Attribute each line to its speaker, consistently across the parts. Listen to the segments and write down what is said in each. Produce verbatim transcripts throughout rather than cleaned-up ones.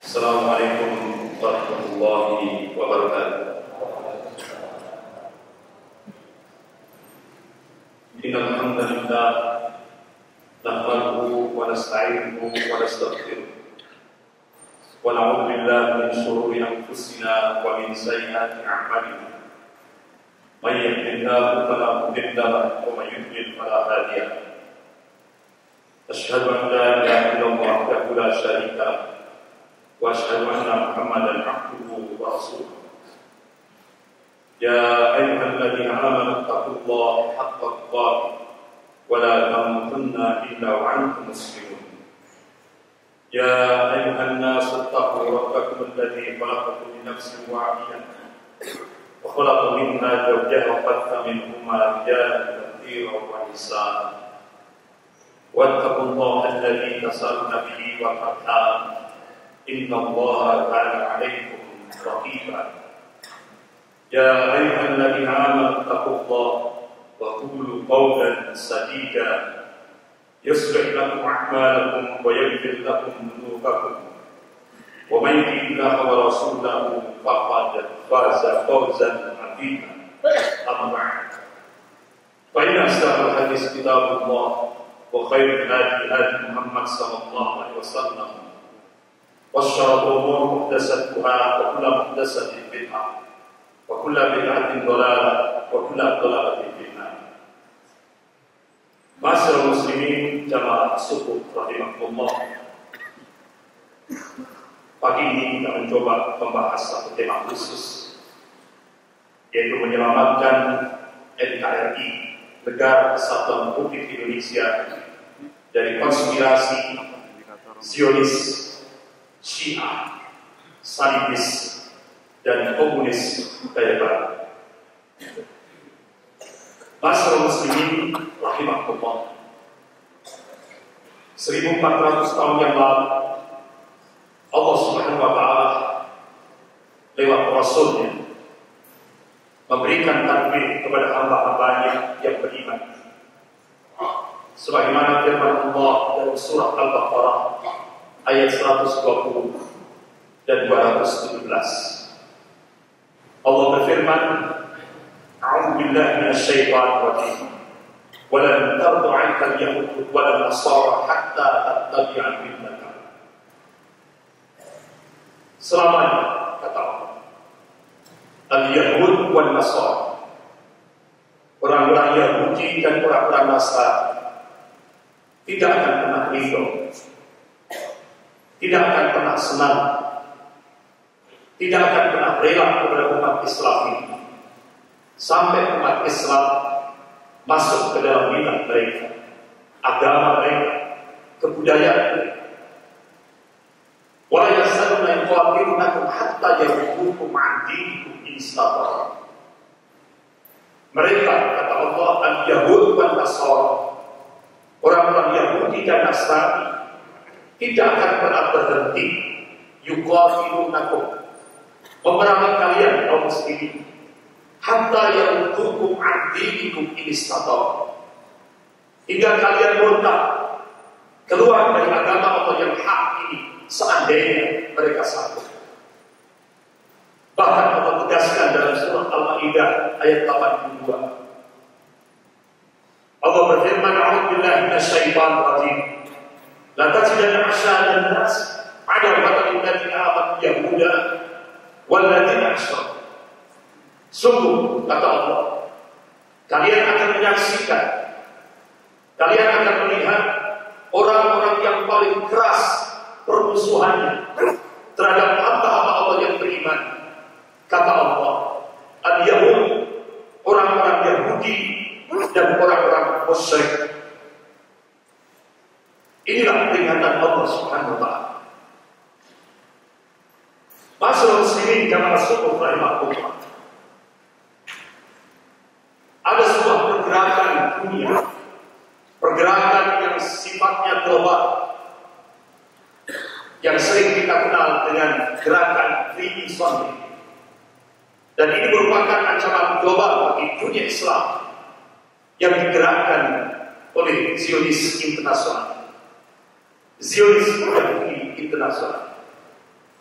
Speaker 1: Assalamualaikum warahmatullahi wabarakatuh. Innal hamdalillah nahmaduhu wa nasta'inuhu wa nastaghfiruh wa na'udzu billahi min shururi anfusina wa min sayyiati a'malina. May yahdihillahu fala mudilla lahu wa may yudlil fala hadiya lahu. Asyhadu an la ilaha illallah wahdahu la syarika lahu wa asyhadu anna Muhammadan abduhu wa rasuluh. Ya ayyuhalladzina amanu taqullaha haqqa tuqatih wa la tamutunna illa wa antum muslimun. Ya ayyuhan nasu taqu rabbakum alladzi khalaqakum min nafsin wahidah wa khalaqa minha zawjaha wa batha minhuma rijalan katsiran wa nisaa. Wattaqullaha alladzi tasaaluna bihi wal arham. Inna Allaha kana 'alaykum raqiba. Ya ayyuhalladzina amanu taqullaha wa qulu qawlan sadida yuslih lakum a'malakum wa yaghfir lakum dhunubakum wa may yuti'illah wa rasulahu faqad faza fawzan 'azima. Amma ba'd. Fa inna asdaqal hadits kitabullah wa khairul hadi hadi Muhammad sallallahu alaihi wasallam. وَالشَّرَّ الْأُمُورِ مُحْدَثَاتُهَا وَكُلُّ مُحْدَثَةٍ بِدْعَةٌ وَكُلُّ بِدْعَةٍ ضَلَالَةٌ وَكُلُّ ضَلَالَةٍ فِي النَّارِ. Ma'asyiral muslimin jamaah subuh rahimakumullah. Pagi ini kita mencoba membahas satu tema khusus, yaitu menyelamatkan N K R I, Negara Kesatuan Republik Indonesia, dari konspirasi Zionis, Syiah, Salibis, dan komunis gaya barat. Ma'asyiral muslimin rahimahullah. seribu empat ratus tahun yang lalu Allah Subhanahu wa taala lewat Rasulnya memberikan takbir kepada hamba-hambanya yang beriman. Sebagaimana firman Allah dalam surah Al-Baqarah ayat seratus dua puluh dan dua ratus tujuh belas. Allah berfirman, "A'udzu billahi minasyaitonir rajim. Wa lan tarda 'anka al-yahud wa an-nasara hatta tattabi'a millatahum." Selamanya, kata Allah, al-yahud wa an-nasara, orang-orang Yahudi dan orang-orang Nasrani tidak akan pernah ridho, tidak akan pernah senang, tidak akan pernah rela kepada umat Islam ini sampai umat Islam masuk ke dalam millah mereka, agama mereka, kebudayaan mereka. Wa yasaluna yuqatilunakum hatta yaruddukum 'an dinikum in istata'u. Mereka, kata Allah, al-yahud wal nasara, orang-orang Yahudi dan Nasrani tidak akan pernah berhenti yuqatilunakum, memerangi kalian kaum muslimin, hatta yaruddukum 'an dinikum in istata'u, hingga kalian murtad keluar dari agama Allah yang hak ini seandainya mereka sanggup. Bahkan Allah tegaskan dalam surah Al-Maidah ayat delapan puluh dua. Allah berfirman, "A'udzu billahi minasyaitonir rajim. La tajidanna asyadan nas 'adawatan lil ladzina amanu yahuda wal ladzina asyraku." Sungguh, kata Allah, kalian akan menyaksikan, kalian akan melihat orang-orang yang paling keras permusuhannya terhadap hamba-hamba Allah yang beriman. Kata Allah, al-Yahud, orang-orang Yahudi dan orang-orang musyrik. Inilah peringatan Allah Subhanahu wa taala. Ma'asyiral muslimin jamaah subuh rahimakumullah. Ada sebuah pergerakan dunia, pergerakan yang sifatnya global, yang sering kita kenal dengan gerakan Freemason. Dan ini merupakan ancaman global bagi dunia Islam yang digerakkan oleh Zionis Internasional, Zionis Yahudi Internasional.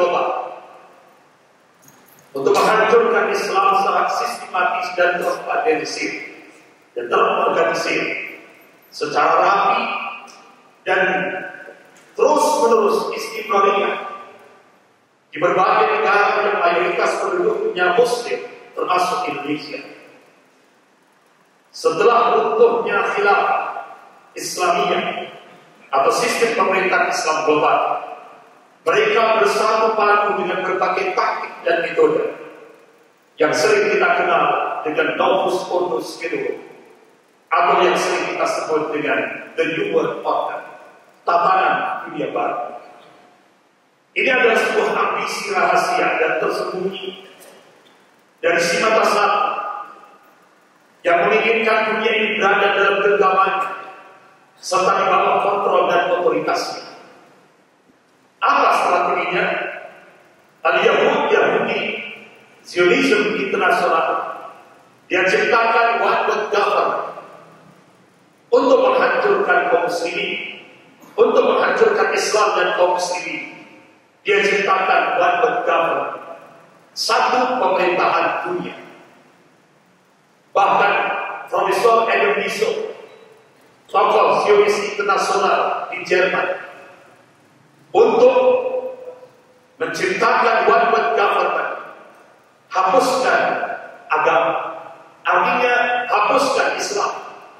Speaker 1: global untuk menghancurkan Islam secara sistematis dan terorganisir dan terorganisir secara rapi dan terus-menerus istiqomah di berbagai negara yang mayoritas penduduknya Muslim, termasuk Indonesia. Setelah runtuhnya khilafah Islamiyah atau sistem pemerintahan Islam global, mereka bersatu padu dengan berbagai taktik dan metode yang sering kita kenal dengan novus ordo schedulo atau yang sering kita sebut dengan the new world order, tatanan dunia baru. Ini adalah sebuah ambisi rahasia dan tersembunyi dari si mata satu yang menginginkan dunia ini berada dalam genggamannya serta di bawah kontrol dan otoritasnya. Apa strateginya? Al-Yahud Yahudi Zionism internasional, dia ciptakan one world government untuk menghancurkan kaum muslimin, untuk menghancurkan Islam dan kaum muslimin. Dia ciptakan one world government, satu pemerintahan dunia. Bahkan Profesor Adam Wiesel, tokoh Zionis internasional di Jerman, untuk menciptakan one world government, hapuskan agama, artinya hapuskan Islam.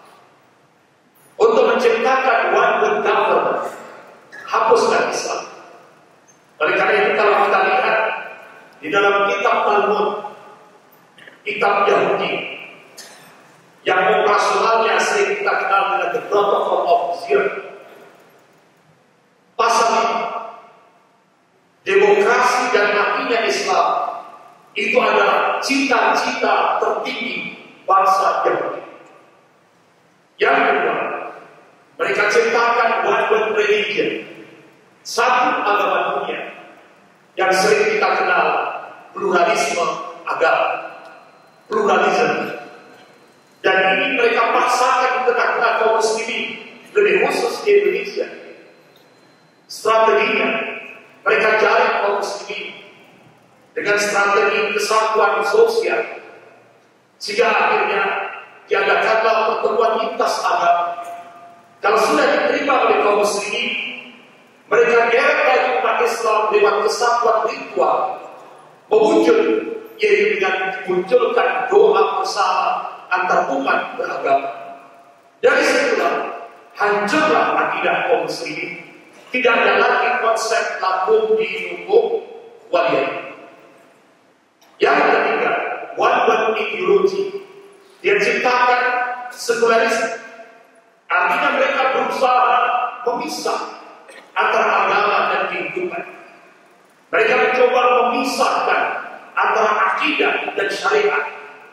Speaker 1: Untuk menciptakan one world government, hapuskan Islam. Oleh karena itu kalau kita lihat di dalam kitab Talmud, kitab Yahudi yang operasionalnya sering kita kenal dengan the Protocol of Zero, pasal ini, demokrasi dan akidah Islam itu adalah cita-cita tertinggi bangsa Yahudi. Yang kedua, mereka ciptakan one world religion, satu agama dunia yang sering kita kenal pluralisme agama, pluralisme. Dan ini mereka paksakan di tengah-tengah kaum muslimin, lebih khusus di Indonesia. Strateginya, mereka jaring kaum muslimin dengan strategi kesatuan sosial, sehingga akhirnya diadakanlah pertemuan lintas agama. Kalau sudah diterima oleh kaum muslimin, mereka geret lagi umat Islam lewat kesatuan ritual, memuncul, yaitu dengan dimunculkan doa bersama antar umat beragama. Dari situlah hancurlah akidah kaum muslimin. Tidak ada lagi konsep lakum dinukum waliyah. Yang ketiga, one world ideology. Dia ciptakan sekularisme. Artinya mereka berusaha memisah antara agama dan kehidupan. Mereka mencoba memisahkan antara akidah dan syariat.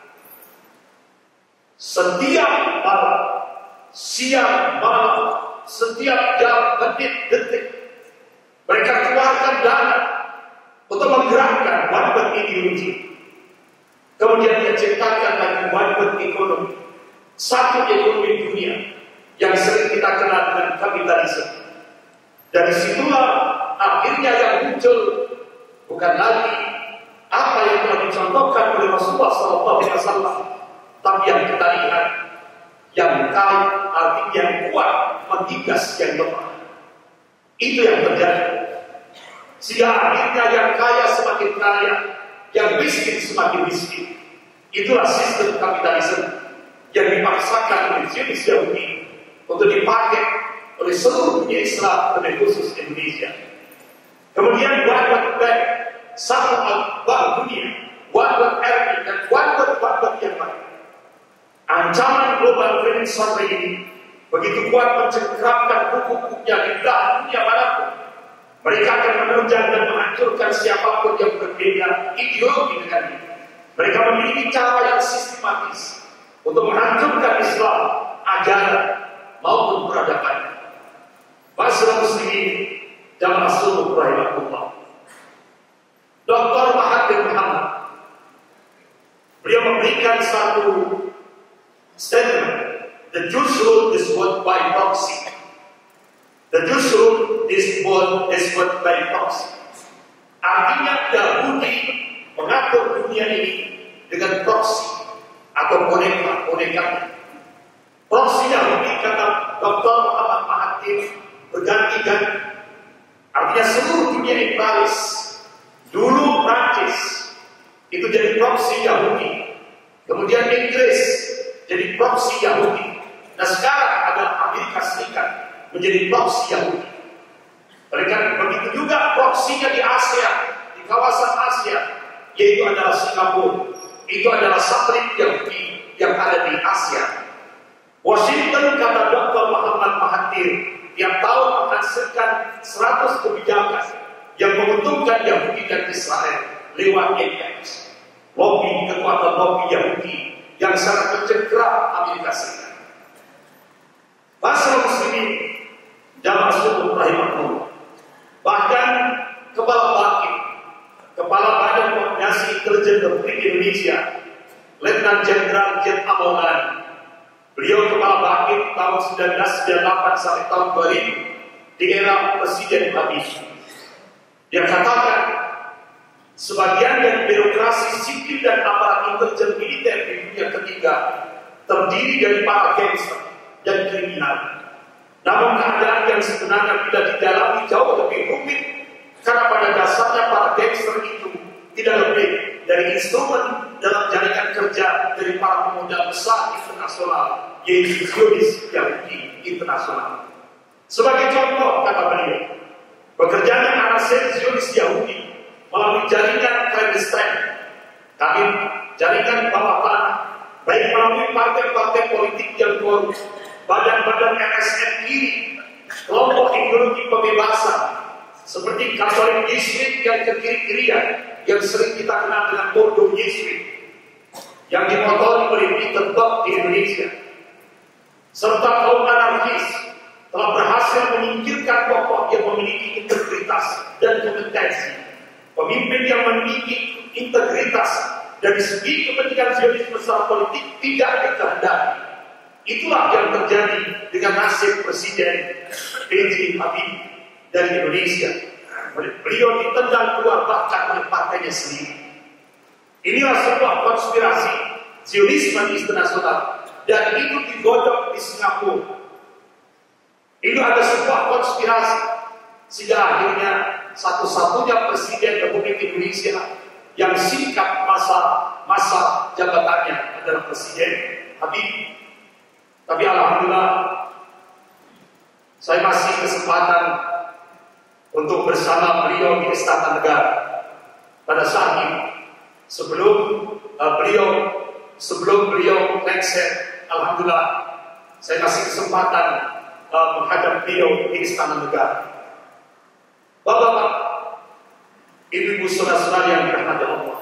Speaker 1: Setiap malam, siang malam, setiap jam, menit, detik, mereka keluarkan dana untuk menggerakkan one world ideology. Kemudian dia ciptakan lagi one world economy, satu ekonomi dunia yang sering kita kenal dengan kapitalisme. Dari situlah akhirnya yang muncul bukan lagi apa yang telah dicontohkan oleh Rasulullah shallallahu alaihi wasallam, tapi yang kita lihat yang kaya, artinya yang kuat menggigas yang lemah. Itu yang terjadi. Sehingga akhirnya yang kaya semakin kaya, yang miskin semakin miskin. Itulah sistem kapitalisme yang dipaksakan oleh Zionis Yahudi untuk dipakai oleh seluruh dunia Islam, terlebih khusus Indonesia. Kemudian one world bank, satu bank dunia, one world army, dan one world bank yang lain. Ancaman global financial ini begitu kuat mencengkramkan buku-bukunya di belahan dunia manapun. Mereka akan menerjang dan menghancurkan siapapun yang berbeda ideologi dengan ini. Mereka memiliki cara yang sistematis untuk menghancurkan Islam, ajaran maupun peradaban. Masyarakat muslimin dan masyarakat rahimahullah. Doktor Mahathir Muhammad, beliau memberikan satu statement. The Jewish rule is what by proxy. The Jewish rule is what is what by proxy. Artinya Yahudi mengatur dunia ini dengan proksi atau boneka-bonekanya. Proksi Yahudi kata doktor Muhammad Mahathir berganti-ganti. Artinya seluruh dunia imperialis. Dulu Prancis itu jadi proksi Yahudi, kemudian Inggris jadi proksi Yahudi. Nah sekarang ada Amerika Serikat menjadi proksi Yahudi. Mereka begitu juga proksinya di Asia, di kawasan Asia, yaitu adalah Singapura. Itu adalah satelit Yahudi yang ada di Asia. Washington kata doktor Muhammad Mahathir tiap tahun menghasilkan seratus kebijakan yang menguntungkan Yahudi dan Israel lewat Apex, lobby kekuatan lobby Yahudi yang sangat mencengkeram Amerika Serikat. Masalah muslimin jamaah subuh rahimahullah. Bahkan kepala Bakit, kepala Badan Koordinasi Intelijen Republik Indonesia, Letnan Jenderal Jet Amaulan, beliau kepala Bakit tahun seribu sembilan ratus sembilan puluh delapan sampai tahun dua ribu di era Presiden Habibie. Dia katakan sebagian dari birokrasi sipil dan aparat intelijen militer di dunia ketiga terdiri dari para gangster dan kriminal. Namun keadaan yang sebenarnya bila didalami jauh lebih rumit, karena pada dasarnya para gangster itu tidak lebih dari instrumen dalam jaringan kerja dari para pemodal besar internasional, yaitu Zionis Yahudi internasional. Sebagai contoh, kata beliau, pekerjaan arah Zionis Yahudi melalui jaringan clandestine, kami jaringan bawah tanah, baik melalui partai-partai politik yang korup, badan-badan L S M kiri, kelompok ideologi pembebasan, seperti Katolik Yeswit yang ke kiri-kirian, yang sering kita kenal dengan Bodo Yeswit, yang dimotori oleh Peter Buck di Indonesia, serta kaum anarkis telah berhasil menyingkirkan tokoh yang memiliki integritas dan kompetensi, pemimpin yang memiliki integritas dari segi kepentingan Zionisme secara politik tidak dikehendaki. Itulah yang terjadi dengan nasib Presiden B J Habibie dari Indonesia. Beliau ditendang keluar bahkan oleh partainya sendiri. Inilah sebuah konspirasi Zionisme internasional, dan itu digodok di Singapura. Itu ada sebuah konspirasi sehingga akhirnya satu-satunya Presiden Republik Indonesia yang singkat masa masa jabatannya adalah Presiden Habibie. Tapi alhamdulillah saya masih kesempatan untuk bersama beliau di Istana Negara pada saat ini. Sebelum uh, beliau sebelum beliau lengser, alhamdulillah saya masih kesempatan uh, menghadap beliau di Istana Negara. Bapak-bapak, ibu-ibu, saudara-saudara yang dirahmati Allah,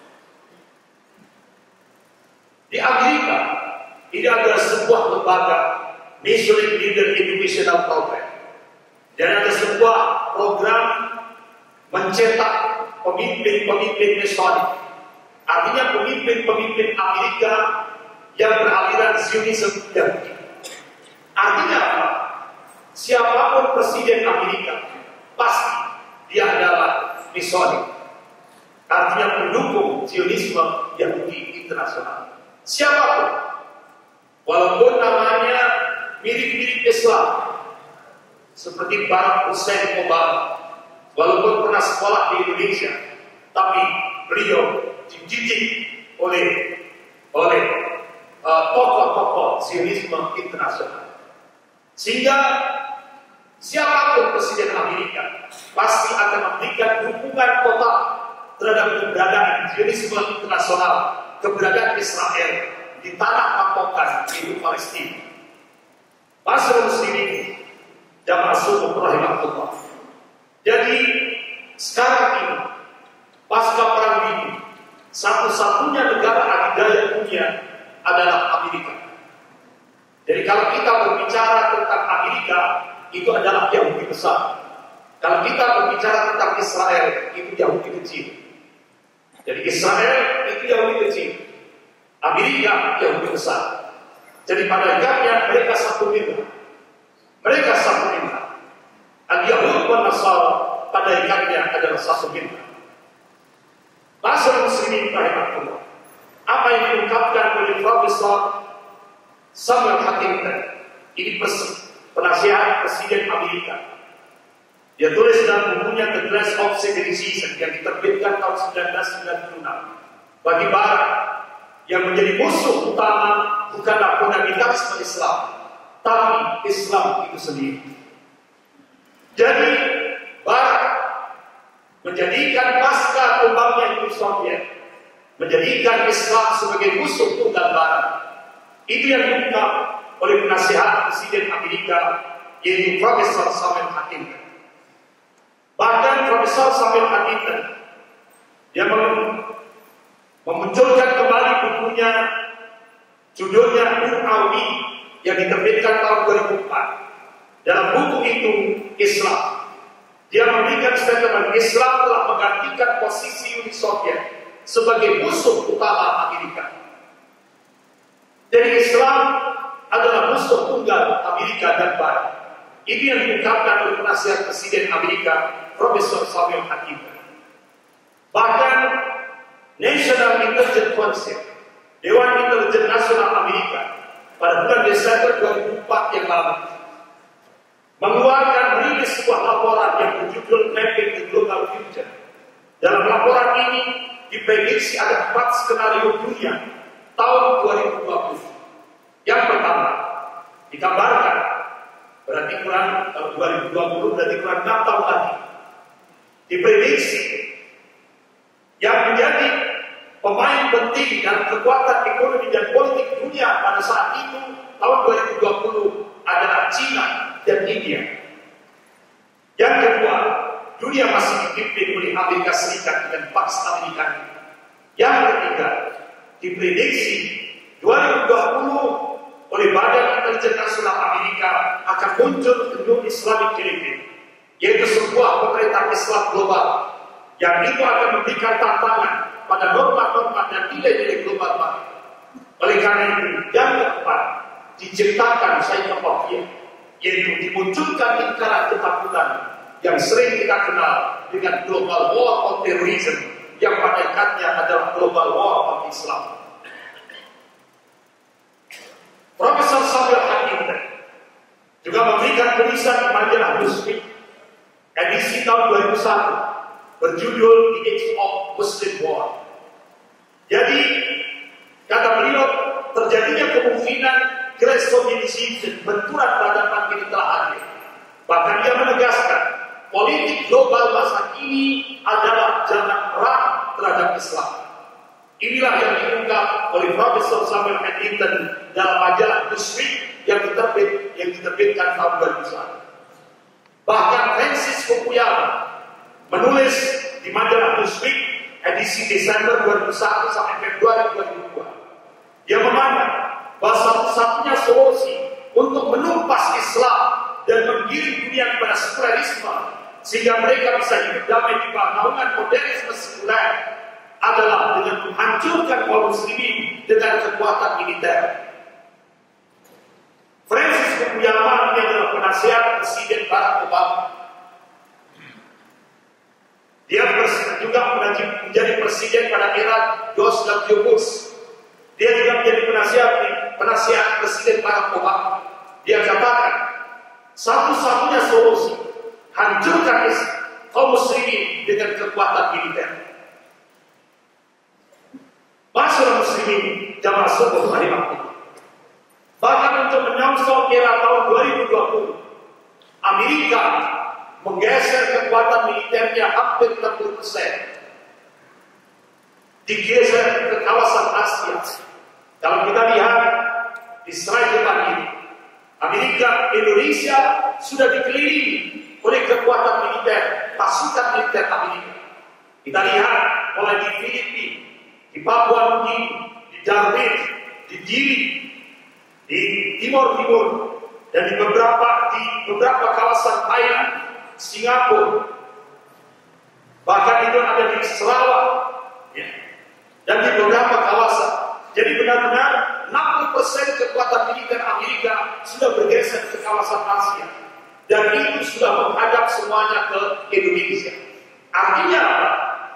Speaker 1: di Amerika ini adalah sebuah lembaga Masonic Leader Educational Program, dan ada sebuah program mencetak pemimpin-pemimpin Masonic, artinya pemimpin-pemimpin Amerika yang beraliran Zionisme Yahudi. Artinya apa? Siapapun Presiden Amerika pasti dia adalah Masonic, artinya pendukung Zionisme Yahudi internasional. Siapapun, walaupun namanya mirip-mirip Islam, seperti Barack Hussein Obama, walaupun pernah sekolah di Indonesia, tapi beliau dididik oleh oleh uh, tokoh-tokoh Zionisme internasional, sehingga siapapun Presiden Amerika pasti akan memberikan dukungan total terhadap keberadaan Zionisme internasional, keberadaan Israel di tanah pampokan di Palestina. Masyarakat muslimin jamaah subuh rahimahullah. Jadi sekarang ini pasca perang dingin, satu-satunya negara adidaya dunia adalah Amerika. Jadi kalau kita berbicara tentang Amerika, itu adalah Yahudi besar. Kalau kita berbicara tentang Israel, itu Yahudi kecil. Jadi Israel itu Yahudi kecil, Amerika Yahudi besar. Jadi pada hakikatnya mereka satu mitra. Mereka satu mitra. Al-Yahud wa Nasara pada hakikatnya adalah satu mitra. Huntington. Ini penasihat Presiden Amerika. Dia tulis dalam bukunya The Glass of Civilization yang diterbitkan tahun seribu sembilan ratus sembilan puluh enam. Bagi Barat, yang menjadi musuh utama bukanlah fundamentalisme Islam, tapi Islam itu sendiri. Jadi, Barat menjadikan pasca tumbangnya Uni Soviet, menjadikan Islam sebagai musuh tunggal Barat. Itu yang diungkap oleh penasihat Presiden Amerika, yaitu Profesor Samuel Huntington. Bahkan Profesor Samuel Huntington, dia memunculkan kembali bukunya, judulnya Umawi, yang diterbitkan tahun dua ribu empat. Dalam buku itu, Islam, dia memberikan statement Islam telah menggantikan posisi Uni Soviet sebagai musuh utama Amerika. Jadi Islam adalah musuh tunggal Amerika dan Barat. Ini yang diungkapkan oleh penasihat Presiden Amerika, Profesor Samuel Huntington. Bahkan National Intelligence Council, Dewan Intelijen Nasional Amerika, pada bulan Desember dua ribu empat yang lalu mengeluarkan rilis sebuah laporan yang berjudul Mapping the Global Future. Dalam laporan ini diprediksi ada empat skenario dunia tahun dua ribu dua puluh. Yang pertama, digambarkan berarti kurang tahun dua ribu dua puluh, berarti kurang enam tahun lagi. Diprediksi yang menjadi pemain penting dalam kekuatan ekonomi dan politik dunia pada saat itu tahun dua ribu dua puluh adalah China dan India. Yang kedua, dunia masih dipimpin oleh Amerika Serikat dan Pax Amerika. Yang ketiga, diprediksi dua ribu dua puluh oleh Badan Intelijen Nasional Amerika akan muncul New Islamic Regime, yaitu sebuah pemerintahan Islam global yang itu akan memberikan tantangan pada norma-norma dan nilai-nilai global baru. Oleh karena itu, yang keempat, diciptakan Czechoslovakia, yaitu dimunculkan lingkaran ketakutan yang sering kita kenal dengan global war on terrorism, yang pada ikatnya adalah global war on Islam. Profesor Samuel Huntington juga memberikan tulisan di majalah Newsweek edisi tahun dua ribu satu berjudul The Age of Muslim War. Jadi, kata beliau, terjadinya kemungkinan Great Sovietization, benturan peradaban ini telah hadir. Bahkan dia menegaskan, politik global masa kini adalah jalan perang terhadap Islam. Inilah yang diungkap oleh Profesor Samuel Huntington dalam majalah Newsweek yang diterbit yang diterbitkan tahun dua ribu satu. Bahkan Francis Fukuyama menulis di majalah Newsweek edisi Desember dua ribu satu sampai Februari dua ribu dua. Dia memandang bahwa satu-satunya solusi untuk menumpas Islam dan menggiring dunia kepada sekularisme sehingga mereka bisa hidup damai di bawah naungan modernisme sekuler adalah dengan menghancurkan kaum muslimin dengan kekuatan militer. Francis Fukuyama ini adalah penasihat Presiden Barack Obama. Dia juga menjadi presiden pada era George W. Bush. Dia juga menjadi penasihat penasihat Presiden Barack Obama. Dia katakan, satu-satunya solusi hancurkan kaum muslimin dengan kekuatan militer. Masyarakat muslimin jamaah subuh rahimahullah. Bahkan untuk menyongsong era tahun dua ribu dua puluh, Amerika menggeser kekuatan militernya hampir enam puluh persen. Digeser ke kawasan Asia. Kalau kita lihat di slide depan ini, Amerika, Indonesia sudah dikelilingi oleh kekuatan militer, pasukan militer Amerika. Kita lihat mulai di Filipina, di Papua Nugini, di Darwin, di Dili, di Timur Timur, dan di beberapa di beberapa kawasan Thailand, Singapura, bahkan itu ada di Sarawak, ya, dan di beberapa kawasan. Jadi benar-benar enam puluh persen kekuatan militer Amerika sudah bergeser ke kawasan Asia, dan itu sudah menghadap semuanya ke Indonesia. Artinya apa?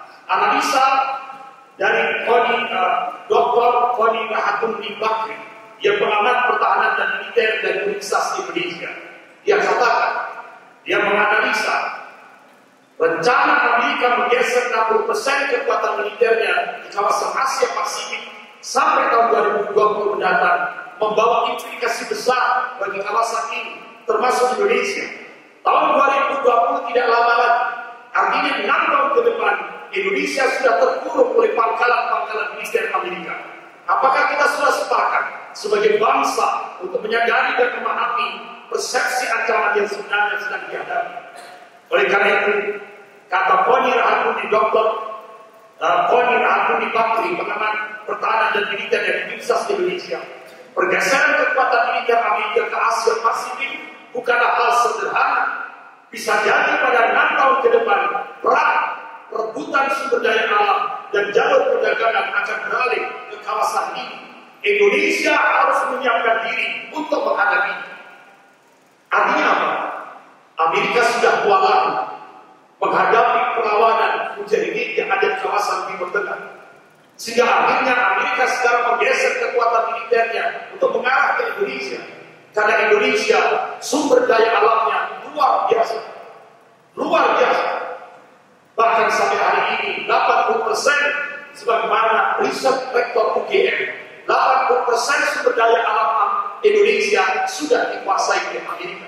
Speaker 1: Analisa dari Koni, uh, Doktor Koni Rahatun Bakri yang pengamat pertahanan dan militer dan Universitas Indonesia. Dia katakan, dia menganalisa rencana Amerika menggeser enam puluh persen kekuatan militernya di kawasan Asia Pasifik sampai tahun dua ribu dua puluh mendatang membawa implikasi besar bagi kawasan ini, termasuk Indonesia. Tahun dua ribu dua puluh tidak lama lagi, artinya enam tahun ke depan, Indonesia sudah terkurung oleh pangkalan-pangkalan militer Amerika. Apakah kita sudah sepakat sebagai bangsa untuk menyadari dan memahami persepsi ancaman yang sebenarnya sedang dihadapi? Oleh karena itu, kata Koni Rahakuni Doktor uh, Koni Rahakuni Bakri, pengamat pertahanan dan militer dari Universitas Indonesia, pergeseran kekuatan militer Amerika ke Asia Pasifik bukanlah hal sederhana. Bisa jadi pada enam tahun ke depan, perang, rebutan sumber daya alam, dan jalur perdagangan akan beralih ke kawasan ini. Indonesia harus menyiapkan diri untuk menghadapi. Artinya apa? Amerika sudah kewalahan menghadapi perlawanan mujahidin yang ada di kawasan Timur Tengah. Sehingga akhirnya Amerika sekarang menggeser kekuatan militernya untuk mengarah ke Indonesia. Karena Indonesia sumber daya alamnya luar biasa. Luar biasa. Bahkan sampai hari ini delapan puluh persen sebagaimana riset rektor U G M, delapan puluh persen sumber daya alam Indonesia sudah dikuasai oleh Amerika.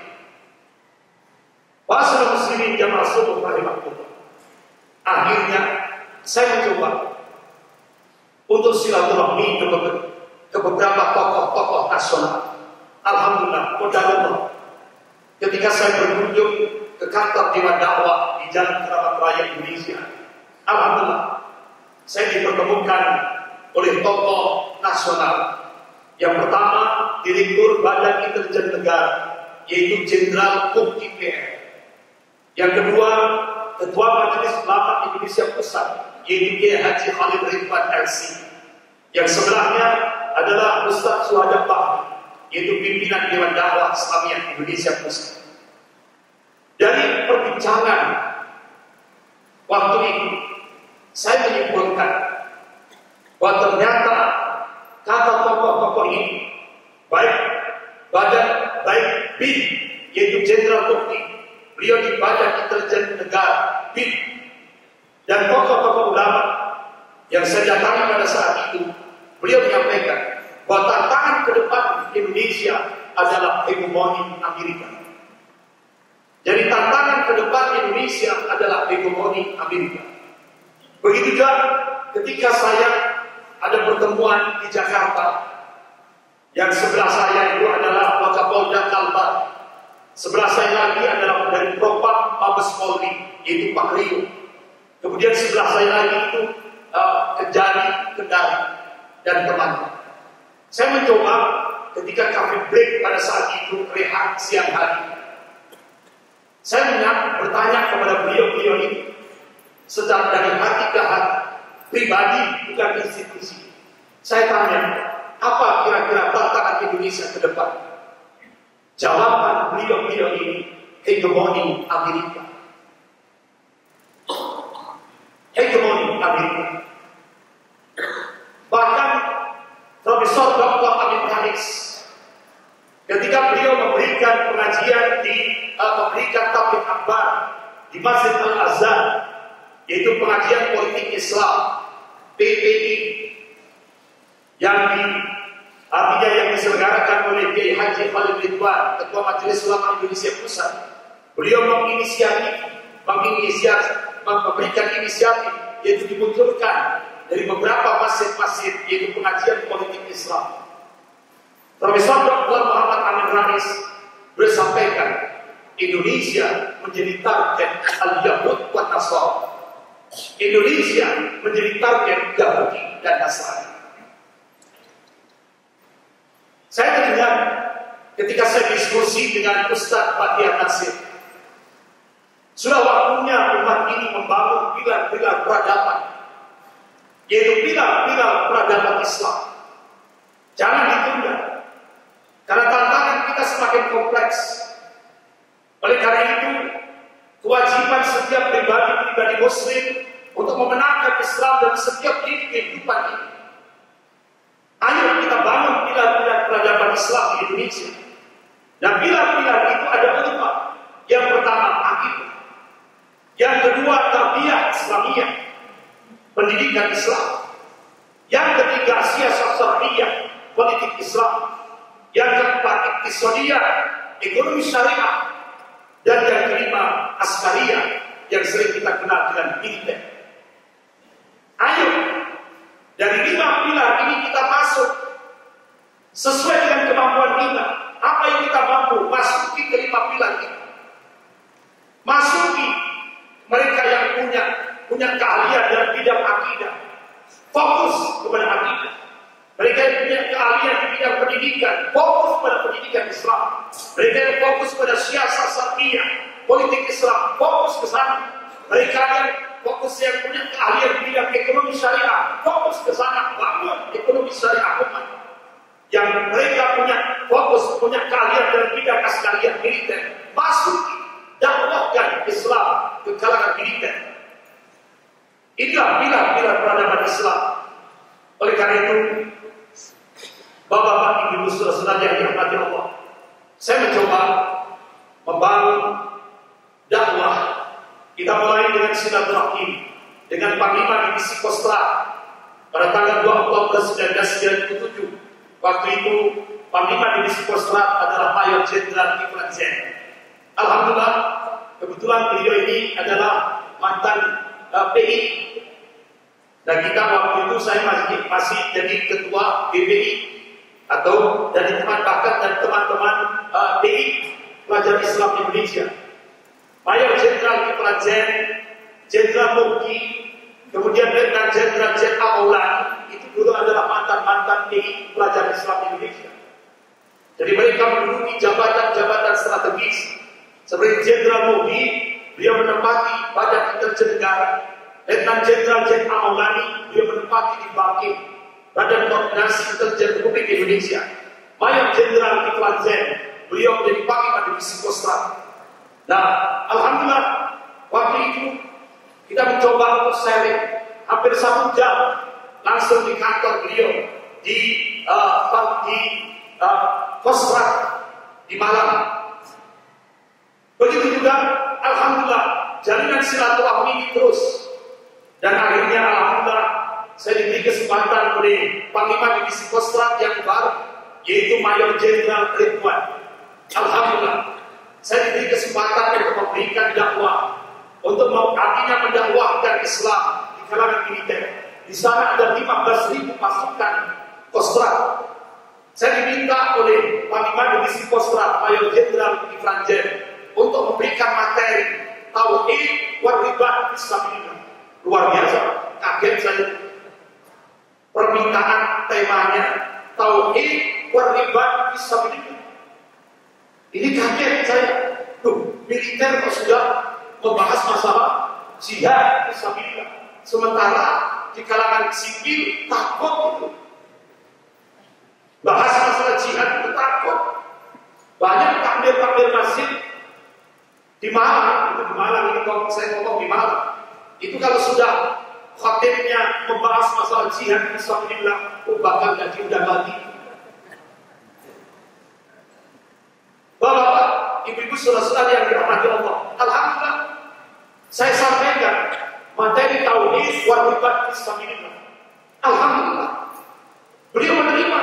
Speaker 1: Para muslimin jamaah subuh rahimahullah. Akhirnya saya mencoba untuk silaturahmi ke, ke beberapa tokoh-tokoh nasional. Alhamdulillah, qadarullah. Ketika saya berkunjung ke kantor Dewan Dakwah di Jalan Keramat Raya Indonesia, alhamdulillah, saya dipertemukan oleh tokoh nasional. Yang pertama, Direktur Badan Intelijen Negara, yaitu Jenderal Pungki P R. Yang kedua, Ketua Majelis Ulama Indonesia Pusat, yaitu Kiai Haji Khalid Ridwan L C. Yang sebelahnya adalah Ustaz Suhada Bahri, yaitu pimpinan Dewan Dakwah Islamiyah Indonesia Pusat. Dari perbincangan waktu itu, saya menyimpulkan bahwa ternyata kata tokoh-tokoh ini, baik badan, baik B I N, yaitu Jenderal Pungki, beliau di Badan Intelijen Negara, B I N, dan tokoh-tokoh ulama yang saya datangi pada saat itu, beliau menyampaikan bahwa tantangan ke depan Indonesia adalah hegemoni Amerika. Jadi tantangan ke depan Indonesia adalah hegemoni Amerika. Begitu juga ketika saya ada pertemuan di Jakarta, yang sebelah saya itu adalah Wakapolda Kalbar, sebelah saya lagi adalah dari Propam Mabes Polri, yaitu Pak Rio. Kemudian sebelah saya lagi itu uh, Kejari, Kendari, dan temannya. Saya mencoba ketika coffee break pada saat itu rehat siang hari, saya bertanya kepada beliau-beliau ini secara dari hati ke hati, pribadi bukan institusi. Saya tanya, apa kira-kira tantangan Indonesia ke depan? Jawaban beliau-beliau ini, hegemoni Amerika. Hegemoni Amerika. Bahkan Profesor Doktor Amin Rais, ketika beliau memberikan pengajian di uh, memberikan tabligh akbar di Masjid Al-Azhar, yaitu pengajian politik Islam P P I, yang di artinya yang diselenggarakan oleh Kiai Haji Khalid Ridwan, Ketua Majelis Ulama Indonesia Pusat. Beliau menginisiatif, menginisiasi, memberikan inisiatif, yaitu dimunculkan dari beberapa masjid-masjid, yaitu pengajian politik Islam. Profesor Doktor Muhammad Amin Rais bersampaikan, Indonesia menjadi target al-Yahud wa Nasara. Indonesia menjadi target Yahudi dan Nasrani. Saya teringat ketika saya diskusi dengan Ustaz Bahtiar Nasir, sudah waktunya umat ini membangun pilar-pilar peradaban, yaitu pilar-pilar peradaban Islam. Jangan ditunda, karena tantangan kita semakin kompleks. Oleh karena itu, kewajiban setiap pribadi-pribadi Muslim untuk memenangkan Islam dalam setiap titik kehidupan ini. Ayo kita bangun pilar-pilar peradaban peradaban Islam di Indonesia. Dan pilar-pilar itu ada empat. Yang pertama akidah, yang kedua tarbiyah Islamiyah, pendidikan Islam, yang ketiga siasat syariah, politik Islam, yang keempat iktisadiyah, ekonomi syariah, dan yang kelima askariyah, yang sering kita kenal dengan militer. Ayo, dari lima pilar ini kita masuk sesuai dengan kemampuan kita. Apa yang kita mampu, masuki ke lima pilar ini. Masuki mereka yang punya punya keahlian dalam bidang akidah, fokus kepada akidah. Mereka yang punya keahlian di bidang pendidikan, fokus pada pendidikan Islam. Mereka yang fokus pada siasat syariah, politik Islam, fokus ke sana. Mereka yang fokus yang punya keahlian di bidang ekonomi syariah, fokus ke sana, bangun ekonomi syariah umat. Yang mereka punya fokus, punya keahlian dalam bidang askariyah militer, masuk dakwahkan Islam ke kalangan militer. Inilah pilar-pilar peradaban Islam. Oleh karena itu, Bapak-bapak, Ibu, saudara-saudara yang dirahmati Allah, saya mencoba membangun dakwah. Kita mulai dengan silaturahim dengan Panglima Divisi Kostrad pada tanggal dua Oktober seribu sembilan ratus sembilan puluh tujuh. Waktu itu Panglima Divisi Kostrad adalah Mayor Jenderal Kiflan Zain. Alhamdulillah, kebetulan beliau ini adalah mantan uh, P I. Dan kita waktu itu saya masih masih jadi ketua B P I atau dari teman bakat dan teman-teman uh, P I, Pelajar Islam Indonesia. Mayor Jenderal Kiflan Zain, Jenderal Murki, kemudian Letnan Jenderal Z A Maulani, itu dulu adalah mantan-mantan P I, Pelajar Islam Indonesia. Jadi mereka menduduki jabatan-jabatan strategis. Seperti Jenderal Murki, beliau menempati Badan Intelijen Negara. Letnan Jenderal Z A Maulani, beliau menempati di Bakim, Badan Koordinasi Intelijen Republik Indonesia. Mayor Jenderal Kiflan Zain, beliau menjadi Panglima Divisi Kostrad. Nah, alhamdulillah waktu itu kita mencoba untuk sharing hampir satu jam langsung di kantor beliau di uh, di uh, Kostrad di Malang. Begitu juga, alhamdulillah jalinan silaturahmi ini terus. Dan akhirnya alhamdulillah saya diberi kesempatan oleh Panglima Divisi Kostrad yang baru, yaitu Mayor Jenderal Ridwan. Alhamdulillah saya diberi kesempatan untuk memberikan dakwah, untuk artinya mendakwahkan Islam di kalangan militer. Di sana ada lima belas ribu pasukan Kostrad. Saya diminta oleh Panglima Divisi Kostrad Mayor Jenderal Kiflan Zain untuk memberikan materi tauhid waribat fisabilillah. Luar biasa, kaget saya. Permintaan temanya tauhid waribat fisabilillah. Ini kaget saya. Tuh, militer kok sudah membahas masalah jihad fisabilillah. Sementara di kalangan sipil takut itu. Bahas masalah jihad itu takut. Banyak takbir-takbir masjid di Malang, itu di Malang ini kalau saya ngomong di Malang. Itu kalau sudah khatibnya membahas masalah jihad fisabilillah, oh bakal gak diundang lagi. Bapak, ibu-ibu, saudara-saudara yang dirahmati Allah, alhamdulillah saya sampaikan materi tauhid waribat fisabilillah. Alhamdulillah beliau menerima.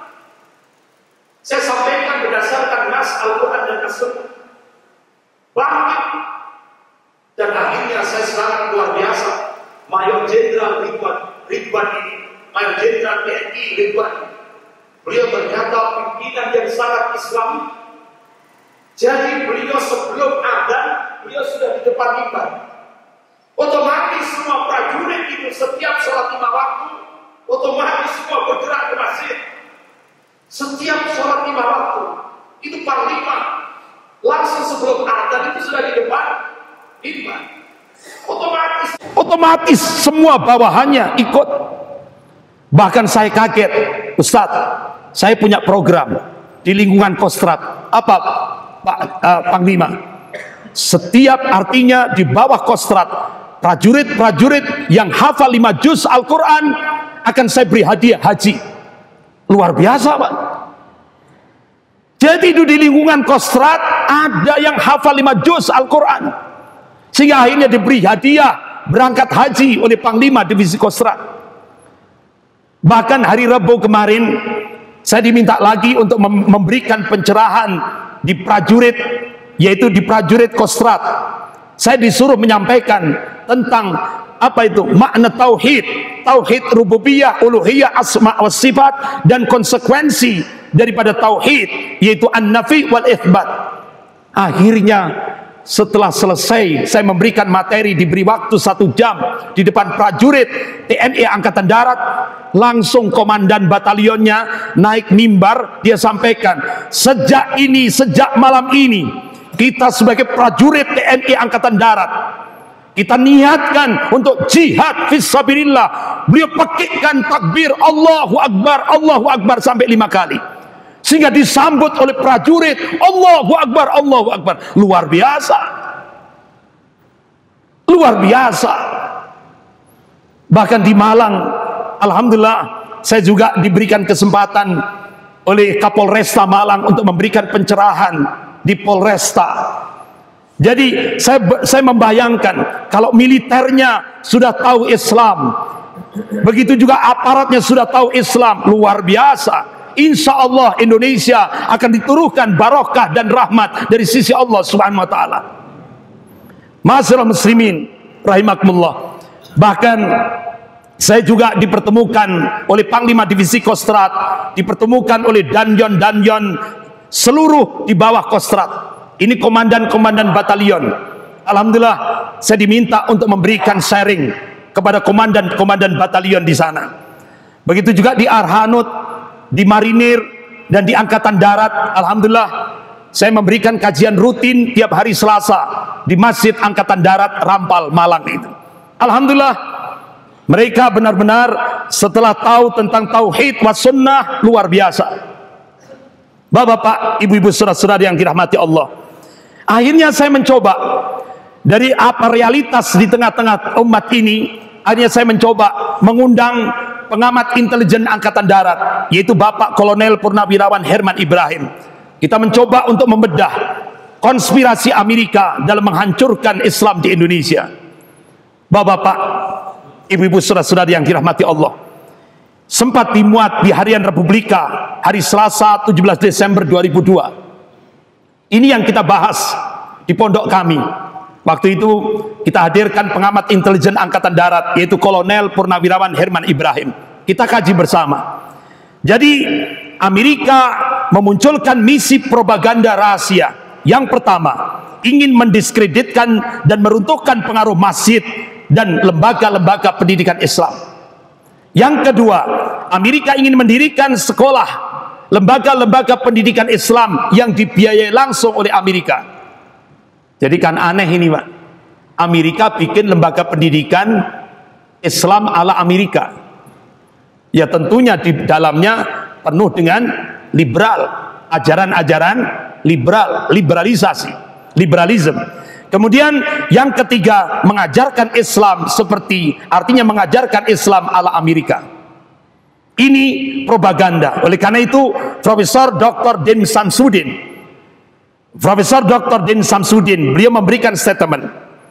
Speaker 1: Saya sampaikan berdasarkan nas Al-Quran dan As-Sunnah. Bangkit. Dan akhirnya saya sekarang luar biasa, Mayor Jenderal Ridwan Ridwan ini, Mayor Jenderal T N I Ridwan, beliau ternyata pimpinan yang sangat Islami. Jadi beliau sebelum adzan, beliau sudah di depan mimbar. Otomatis semua prajurit itu setiap sholat lima waktu, otomatis semua bergerak ke masjid. Setiap sholat lima waktu, itu panglima langsung sebelum adzan itu sudah di depan mimbar. Otomatis, otomatis semua bawahannya ikut. Bahkan saya kaget, Ustadz, saya punya program di lingkungan Kostrad. Apa, Pak uh, Panglima? Setiap artinya di bawah Kostrad, prajurit-prajurit yang hafal lima juz Al-Quran akan saya beri hadiah haji. Luar biasa, Pak.
Speaker 2: Jadi itu di lingkungan Kostrad ada yang hafal lima juz Al-Quran, sehingga akhirnya diberi hadiah berangkat haji oleh Panglima Divisi Kostrad. Bahkan hari Rabu kemarin saya diminta lagi untuk memberikan pencerahan di prajurit, yaitu di prajurit Kostrad. Saya disuruh menyampaikan tentang apa itu makna tauhid, tauhid rububiyah, uluhiyah, asma wa sifat, dan konsekuensi daripada tauhid, yaitu an-nafi wal itsbat. Akhirnya setelah selesai saya memberikan materi, diberi waktu satu jam di depan prajurit T N I Angkatan Darat, langsung komandan batalionnya naik mimbar, dia sampaikan, sejak ini, sejak malam ini, kita sebagai prajurit T N I Angkatan Darat, kita niatkan untuk jihad fisabilillah. Beliau pakaikan takbir Allahu Akbar, Allahu Akbar sampai lima kali, sehingga disambut oleh prajurit Allahu Akbar, Allahu Akbar. Luar biasa, luar biasa. Bahkan di Malang, alhamdulillah, saya juga diberikan kesempatan oleh Kapolresta Malang untuk memberikan pencerahan di Polresta. Jadi saya saya membayangkan kalau militernya sudah tahu Islam, begitu juga aparatnya sudah tahu Islam, luar biasa. Insya Allah Indonesia akan diturunkan barokah dan rahmat dari sisi Allah Subhanahu Wa Taala. Ma'asyiral muslimin rahimakumullah. Bahkan saya juga dipertemukan oleh Panglima Divisi Kostrad, dipertemukan oleh danjon-danjon seluruh di bawah Kostrad. Ini komandan-komandan batalion. Alhamdulillah saya diminta untuk memberikan sharing kepada komandan-komandan batalion di sana. Begitu juga di Arhanud, di Marinir, dan di Angkatan Darat. Alhamdulillah saya memberikan kajian rutin tiap hari Selasa di Masjid Angkatan Darat Rampal Malang itu. Alhamdulillah mereka benar-benar setelah tahu tentang tauhid was sunnah, luar biasa. Bapak-bapak, ibu-ibu, saudara-saudara yang dirahmati Allah, akhirnya saya mencoba dari apa realitas di tengah-tengah umat ini. Akhirnya saya mencoba mengundang pengamat intelijen Angkatan Darat, yaitu Bapak Kolonel Purnawirawan Herman Ibrahim. Kita mencoba untuk membedah konspirasi Amerika dalam menghancurkan Islam di Indonesia. Bapak-bapak, ibu-ibu, saudara-saudara yang dirahmati Allah, sempat dimuat di Harian Republika hari Selasa tujuh belas Desember dua ribu dua. Ini yang kita bahas di pondok kami. Waktu itu kita hadirkan pengamat intelijen Angkatan Darat, yaitu Kolonel Purnawirawan Herman Ibrahim. Kita kaji bersama. Jadi Amerika memunculkan misi propaganda rahasia. Yang pertama, ingin mendiskreditkan dan meruntuhkan pengaruh masjid dan lembaga-lembaga pendidikan Islam. Yang kedua, Amerika ingin mendirikan sekolah, lembaga-lembaga pendidikan Islam yang dibiayai langsung oleh Amerika. Jadi kan aneh ini, Pak. Amerika bikin lembaga pendidikan Islam ala Amerika. Ya tentunya di dalamnya penuh dengan liberal, ajaran-ajaran liberal, liberalisasi, liberalisme. Kemudian yang ketiga, mengajarkan Islam seperti, artinya mengajarkan Islam ala Amerika. Ini propaganda. Oleh karena itu Profesor Doktor Din Samsudin Profesor Doktor Din Samsudin beliau memberikan statement.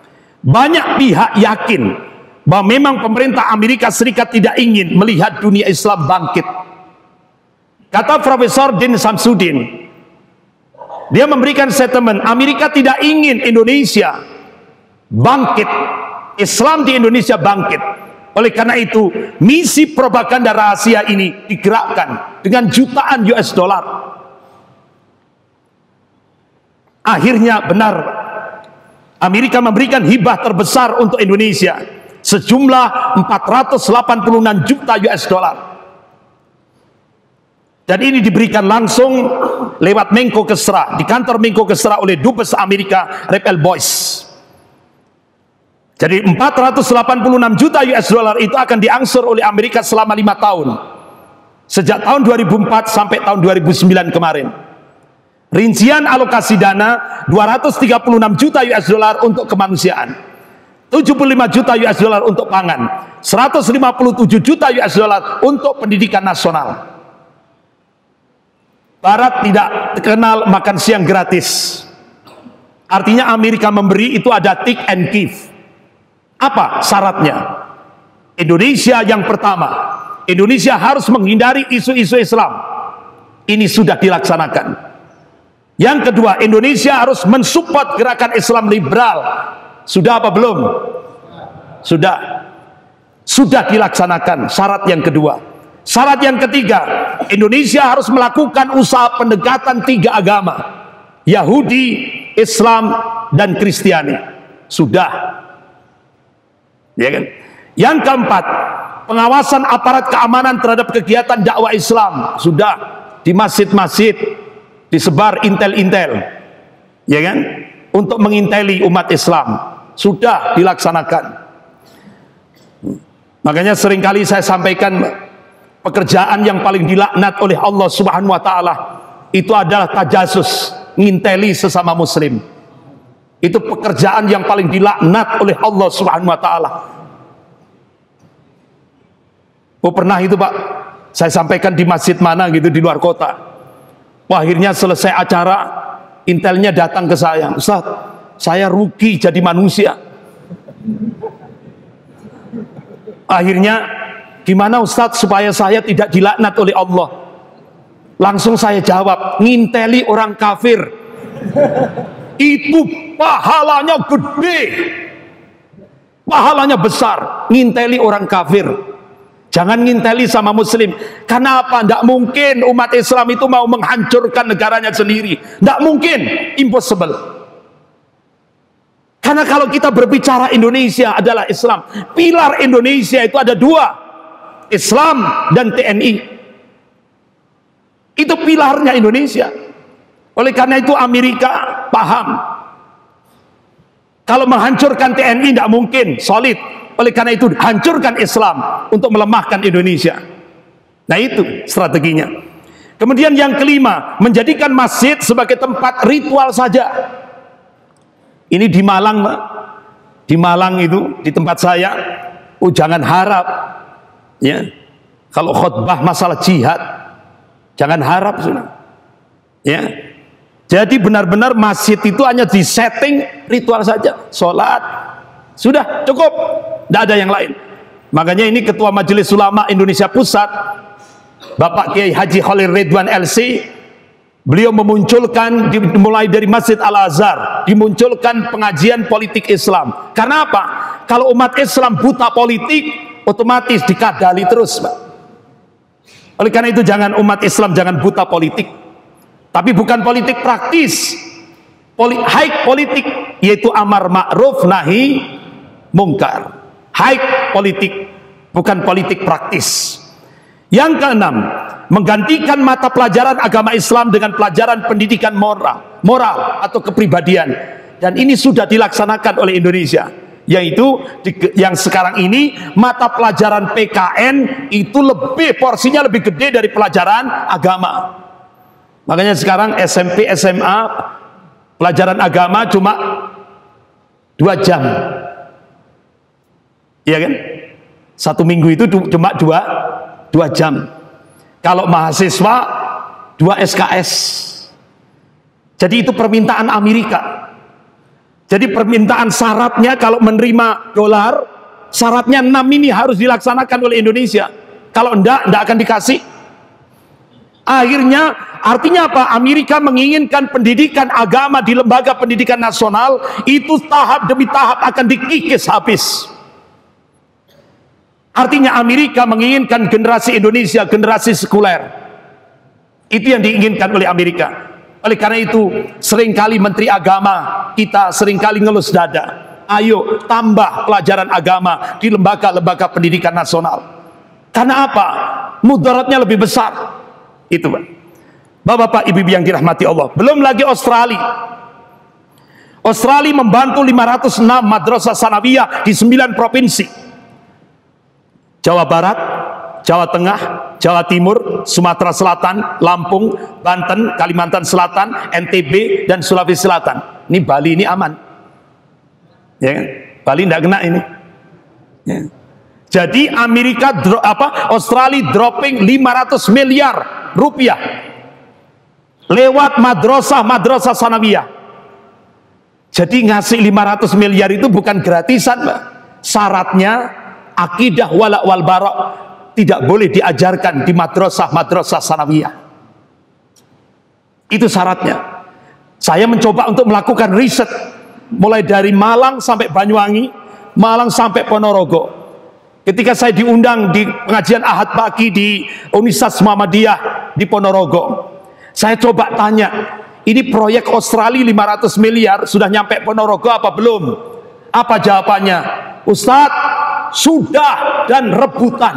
Speaker 2: Banyak pihak yakin bahwa memang pemerintah Amerika Serikat tidak ingin melihat dunia Islam bangkit. Kata Profesor Din Samsudin, dia memberikan statement, Amerika tidak ingin Indonesia bangkit, Islam di Indonesia bangkit. Oleh karena itu misi propaganda rahasia ini digerakkan dengan jutaan U S dollar. Akhirnya benar, Amerika memberikan hibah terbesar untuk Indonesia sejumlah empat ratus delapan puluh enam juta U S dollar. Dan ini diberikan langsung lewat Menko Kesra, di kantor Menko Kesra oleh Dubes Amerika Raphael Boyce. Jadi empat ratus delapan puluh enam juta U S dollar itu akan diangsur oleh Amerika selama lima tahun, sejak tahun dua ribu empat sampai tahun dua ribu sembilan kemarin. Rincian alokasi dana dua ratus tiga puluh enam juta U S dollar untuk kemanusiaan, tujuh puluh lima juta U S dollar untuk pangan, seratus lima puluh tujuh juta U S dollar untuk pendidikan nasional. Barat tidak kenal makan siang gratis. Artinya Amerika memberi itu ada take and give. Apa syaratnya? Indonesia yang pertama, Indonesia harus menghindari isu-isu Islam. Ini sudah dilaksanakan. Yang kedua, Indonesia harus mensupport gerakan Islam liberal. Sudah apa belum? Sudah. Sudah dilaksanakan syarat yang kedua. Syarat yang ketiga, Indonesia harus melakukan usaha pendekatan tiga agama, Yahudi, Islam, dan Kristiani. Sudah. Ya kan? Yang keempat, pengawasan aparat keamanan terhadap kegiatan dakwah Islam. Sudah. Di masjid-masjid disebar intel-intel. Ya kan? Untuk menginteli umat Islam. Sudah dilaksanakan. Makanya seringkali saya sampaikan, pekerjaan yang paling dilaknat oleh Allah Subhanahu wa taala itu adalah tajasus, nginteli sesama muslim. Itu pekerjaan yang paling dilaknat oleh Allah Subhanahu wa taala. Oh, pernah itu Pak, saya sampaikan di masjid mana gitu di luar kota. Wah, akhirnya selesai acara, intelnya datang ke saya, Ustaz, saya rugi jadi manusia. Akhirnya, gimana Ustadz supaya saya tidak dilaknat oleh Allah? Langsung saya jawab, nginteli orang kafir itu pahalanya gede, pahalanya besar. Nginteli orang kafir, jangan nginteli sama muslim. Karena apa? Tidak mungkin umat Islam itu mau menghancurkan negaranya sendiri. Tidak mungkin, impossible. Karena kalau kita berbicara Indonesia adalah Islam, pilar Indonesia itu ada dua, Islam dan T N I. Itu pilarnya Indonesia. Oleh karena itu Amerika paham, kalau menghancurkan T N I tidak mungkin solid. Oleh karena itu hancurkan Islam untuk melemahkan Indonesia. Nah, itu strateginya. Kemudian yang kelima, menjadikan masjid sebagai tempat ritual saja. Ini di Malang, Pak. Di Malang itu, di tempat saya, oh jangan harap, ya, kalau khutbah masalah jihad, jangan harap, sudah. Ya, jadi benar-benar masjid itu hanya disetting ritual saja, sholat, sudah cukup, tidak ada yang lain. Makanya ini Ketua Majelis Ulama Indonesia Pusat, Bapak Kiai Haji Khalil Ridwan L C, beliau memunculkan dimulai dari Masjid Al-Azhar, dimunculkan pengajian politik Islam. Karena apa? Kalau umat Islam buta politik, otomatis dikadali terus, Pak. Oleh karena itu jangan umat Islam jangan buta politik. Tapi bukan politik praktis, Poli, high politik, yaitu amar ma'ruf nahi mungkar. High politik, bukan politik praktis. Yang keenam, menggantikan mata pelajaran agama Islam dengan pelajaran pendidikan moral, moral atau kepribadian. Dan ini sudah dilaksanakan oleh Indonesia, yaitu di, yang sekarang ini mata pelajaran P K N itu lebih, porsinya lebih gede dari pelajaran agama. Makanya sekarang S M P, S M A pelajaran agama cuma dua jam, iya kan? Satu minggu itu cuma dua dua jam. Kalau mahasiswa dua S K S. Jadi itu permintaan Amerika. Jadi permintaan syaratnya kalau menerima dolar, syaratnya enam ini harus dilaksanakan oleh Indonesia. Kalau enggak, enggak akan dikasih. Akhirnya artinya apa? Amerika menginginkan pendidikan agama di lembaga pendidikan nasional itu tahap demi tahap akan dikikis habis. Artinya Amerika menginginkan generasi Indonesia generasi sekuler. Itu yang diinginkan oleh Amerika. Oleh karena itu seringkali Menteri Agama kita seringkali ngelus dada. Ayo tambah pelajaran agama di lembaga-lembaga pendidikan nasional. Karena apa? Mudaratnya lebih besar. Itu, Pak. Bapak-bapak, ibu-ibu yang dirahmati Allah. Belum lagi Australia. Australia membantu lima ratus enam madrasah sanawiyah di sembilan provinsi. Jawa Barat, Jawa Tengah, Jawa Timur, Sumatera Selatan, Lampung, Banten, Kalimantan Selatan, N T B, dan Sulawesi Selatan. Ini Bali ini aman. Ya kan? Bali tidak kena ini. Ya. Jadi Amerika, apa, Australia dropping lima ratus miliar rupiah lewat madrasah-madrasah sanawiyah. Jadi ngasih lima ratus miliar itu bukan gratisan, Pak. Syaratnya akidah wala wal bara tidak boleh diajarkan di madrasah-madrasah sanawiyah. Itu syaratnya. Saya mencoba untuk melakukan riset mulai dari Malang sampai Banyuwangi, Malang sampai Ponorogo. Ketika saya diundang di pengajian Ahad pagi di Universitas Muhammadiyah di Ponorogo, saya coba tanya, ini proyek Australia lima ratus miliar sudah nyampe Ponorogo apa belum? Apa jawabannya? Ustadz, sudah dan rebutan.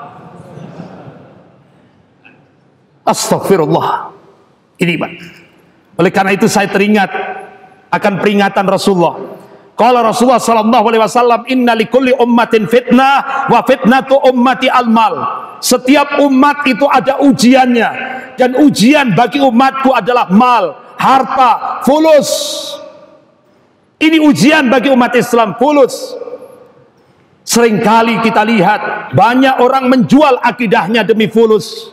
Speaker 2: Astagfirullah. Ini Pak. Oleh karena itu saya teringat akan peringatan Rasulullah. Qala Rasulullah sallallahu alaihi wasallam, inna likulli ummatin fitnah wa fitnatu ummati al-mal. Setiap umat itu ada ujiannya, dan ujian bagi umatku adalah mal, harta, fulus. Ini ujian bagi umat Islam, fulus. Seringkali kita lihat banyak orang menjual akidahnya demi fulus.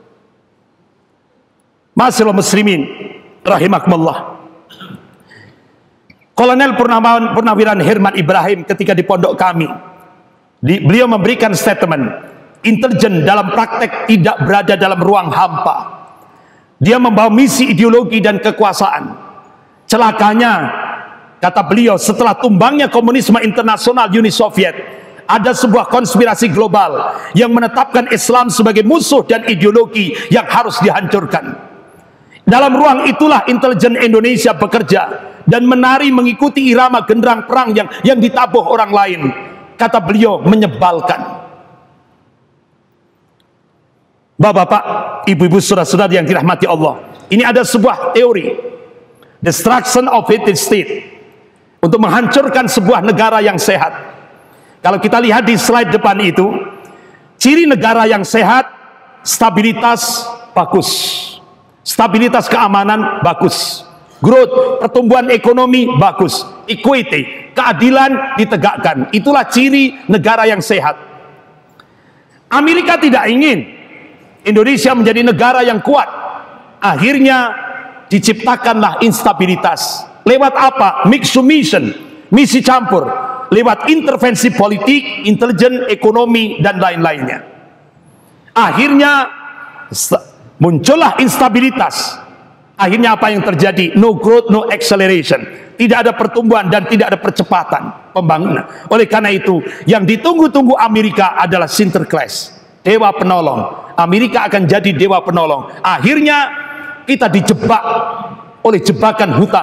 Speaker 2: Masyaallah muslimin rahimakumullah. Kolonel Purnawan, Purnawiran Herman Ibrahim ketika di pondok kami, di, beliau memberikan statement, intelijen dalam praktek tidak berada dalam ruang hampa. Dia membawa misi ideologi dan kekuasaan. Celakanya, kata beliau, setelah tumbangnya komunisme internasional Uni Soviet, ada sebuah konspirasi global yang menetapkan Islam sebagai musuh dan ideologi yang harus dihancurkan. Dalam ruang itulah intelijen Indonesia bekerja dan menari mengikuti irama genderang perang yang yang ditabuh orang lain. Kata beliau, menyebalkan. Bapak-bapak, ibu-ibu, saudara-saudara yang dirahmati Allah, ini ada sebuah teori, destruction of faith state, untuk menghancurkan sebuah negara yang sehat. Kalau kita lihat di slide depan itu, ciri negara yang sehat, stabilitas bagus, stabilitas keamanan bagus, growth, pertumbuhan ekonomi bagus, equity, keadilan ditegakkan. Itulah ciri negara yang sehat. Amerika tidak ingin Indonesia menjadi negara yang kuat. Akhirnya diciptakanlah instabilitas. Lewat apa? Mixed mission, misi campur. Lewat intervensi politik, intelijen, ekonomi, dan lain-lainnya. Akhirnya muncullah instabilitas. Akhirnya apa yang terjadi? No growth, no acceleration. Tidak ada pertumbuhan dan tidak ada percepatan pembangunan. Oleh karena itu, yang ditunggu-tunggu Amerika adalah Sinterklas, dewa penolong. Amerika akan jadi dewa penolong. Akhirnya kita dijebak oleh jebakan hutang,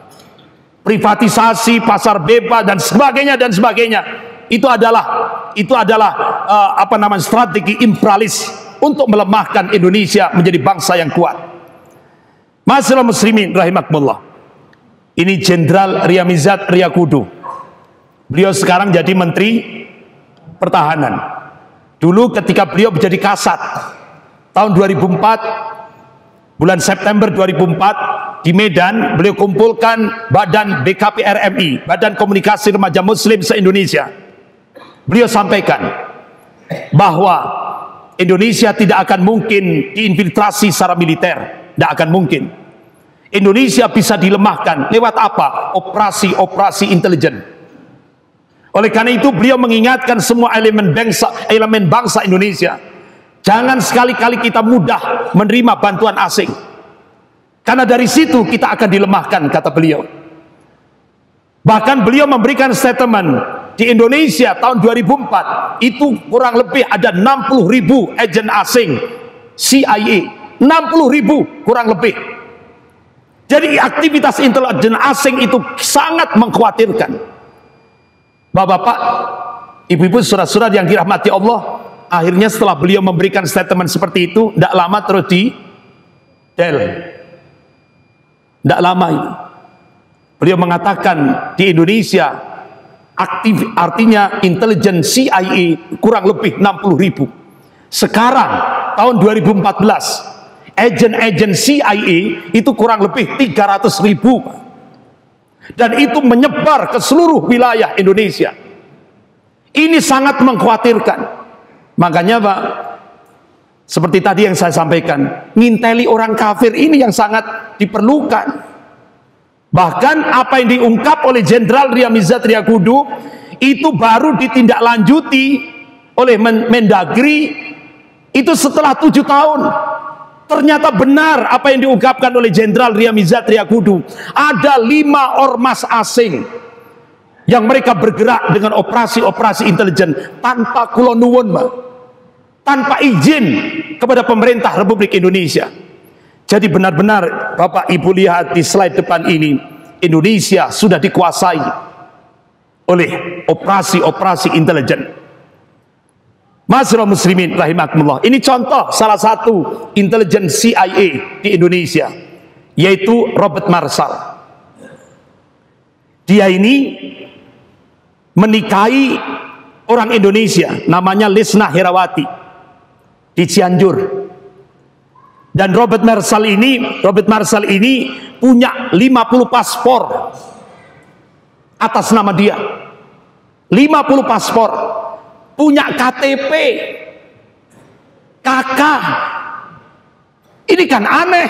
Speaker 2: privatisasi, pasar bebas, dan sebagainya dan sebagainya. Itu adalah itu adalah uh, apa namanya strategi imperialis untuk melemahkan Indonesia menjadi bangsa yang kuat. Masyaallah muslimin rahimakumullah. Ini Jenderal Riyamizat Riyakudu. Beliau sekarang jadi Menteri Pertahanan. Dulu ketika beliau menjadi Kasat tahun dua ribu empat, bulan September dua ribu empat, di Medan beliau kumpulkan Badan B K P R M I, Badan Komunikasi Remaja Muslim se-Indonesia. Beliau sampaikan bahwa Indonesia tidak akan mungkin diinfiltrasi secara militer, tidak akan mungkin. Indonesia bisa dilemahkan lewat apa? Operasi-operasi intelijen. Oleh karena itu beliau mengingatkan semua elemen bangsa, elemen bangsa Indonesia, jangan sekali-kali kita mudah menerima bantuan asing, karena dari situ kita akan dilemahkan, kata beliau. Bahkan beliau memberikan statement, di Indonesia tahun dua ribu empat itu kurang lebih ada enam puluh ribu agen asing C I A, enam puluh ribu kurang lebih. Jadi aktivitas intelijen asing itu sangat mengkhawatirkan. Bapak-bapak, ibu-ibu, saudara-saudara yang dirahmati Allah, akhirnya setelah beliau memberikan statement seperti itu, tidak lama terus di Del. Tidak lama itu. Beliau mengatakan di Indonesia aktif, artinya intelijen C I A kurang lebih enam puluh ribu. Sekarang tahun dua ribu empat belas, agen-agen C I A itu kurang lebih tiga ratus ribu. Dan itu menyebar ke seluruh wilayah Seperti tadi yang saya sampaikan, nginteli orang kafir ini yang sangat diperlukan. Bahkan apa yang diungkap oleh Jenderal Riyamizat Riyakudu itu baru ditindaklanjuti oleh Mendagri itu setelah tujuh tahun. Ternyata benar apa yang diungkapkan oleh Jenderal Riyamizat Riyakudu. Ada lima ormas asing yang mereka bergerak dengan operasi-operasi intelijen tanpa kulonuwun, tanpa izin kepada pemerintah Republik Indonesia. Jadi benar-benar Bapak Ibu lihat di slide depan ini, Indonesia sudah dikuasai oleh operasi-operasi intelijen. Masyaallah muslimin rahimakumullah. Ini contoh salah satu intelijen C I A di Indonesia, yaitu Robert Marshall. Dia ini menikahi orang Indonesia namanya Lisna Herawati di Cianjur. Dan Robert Marshall ini, Robert Marshall ini punya lima puluh paspor atas nama dia. lima puluh paspor. Punya K T P, K K. Ini kan aneh.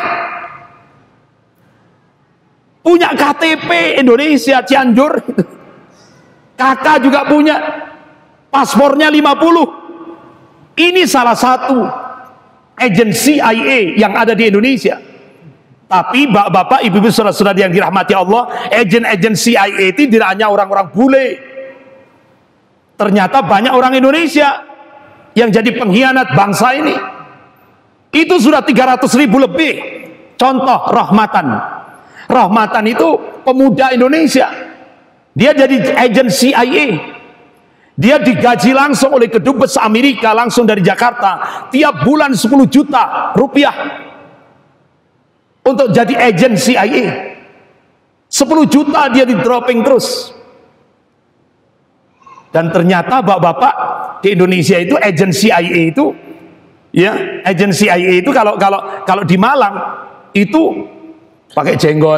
Speaker 2: Punya K T P Indonesia Cianjur, K K juga punya, paspornya lima puluh. Ini salah satu agensi C I A yang ada di Indonesia. Tapi bapak-bapak, ibu-ibu, saudara-saudara yang dirahmati Allah, agen-agen C I A itu tidak hanya orang-orang bule. Ternyata banyak orang Indonesia yang jadi pengkhianat bangsa ini. Itu sudah tiga ratus ribu lebih. Contoh Rahmatan. Rahmatan itu pemuda Indonesia. Dia jadi agen C I A. Dia digaji langsung oleh Kedubes Amerika langsung dari Jakarta. Tiap bulan sepuluh juta rupiah untuk jadi agen C I A. sepuluh juta dia di dropping terus. Dan ternyata bapak-bapak di Indonesia itu agen C I A itu, ya, agen C I A itu kalau kalau kalau di Malang itu pakai jenggot,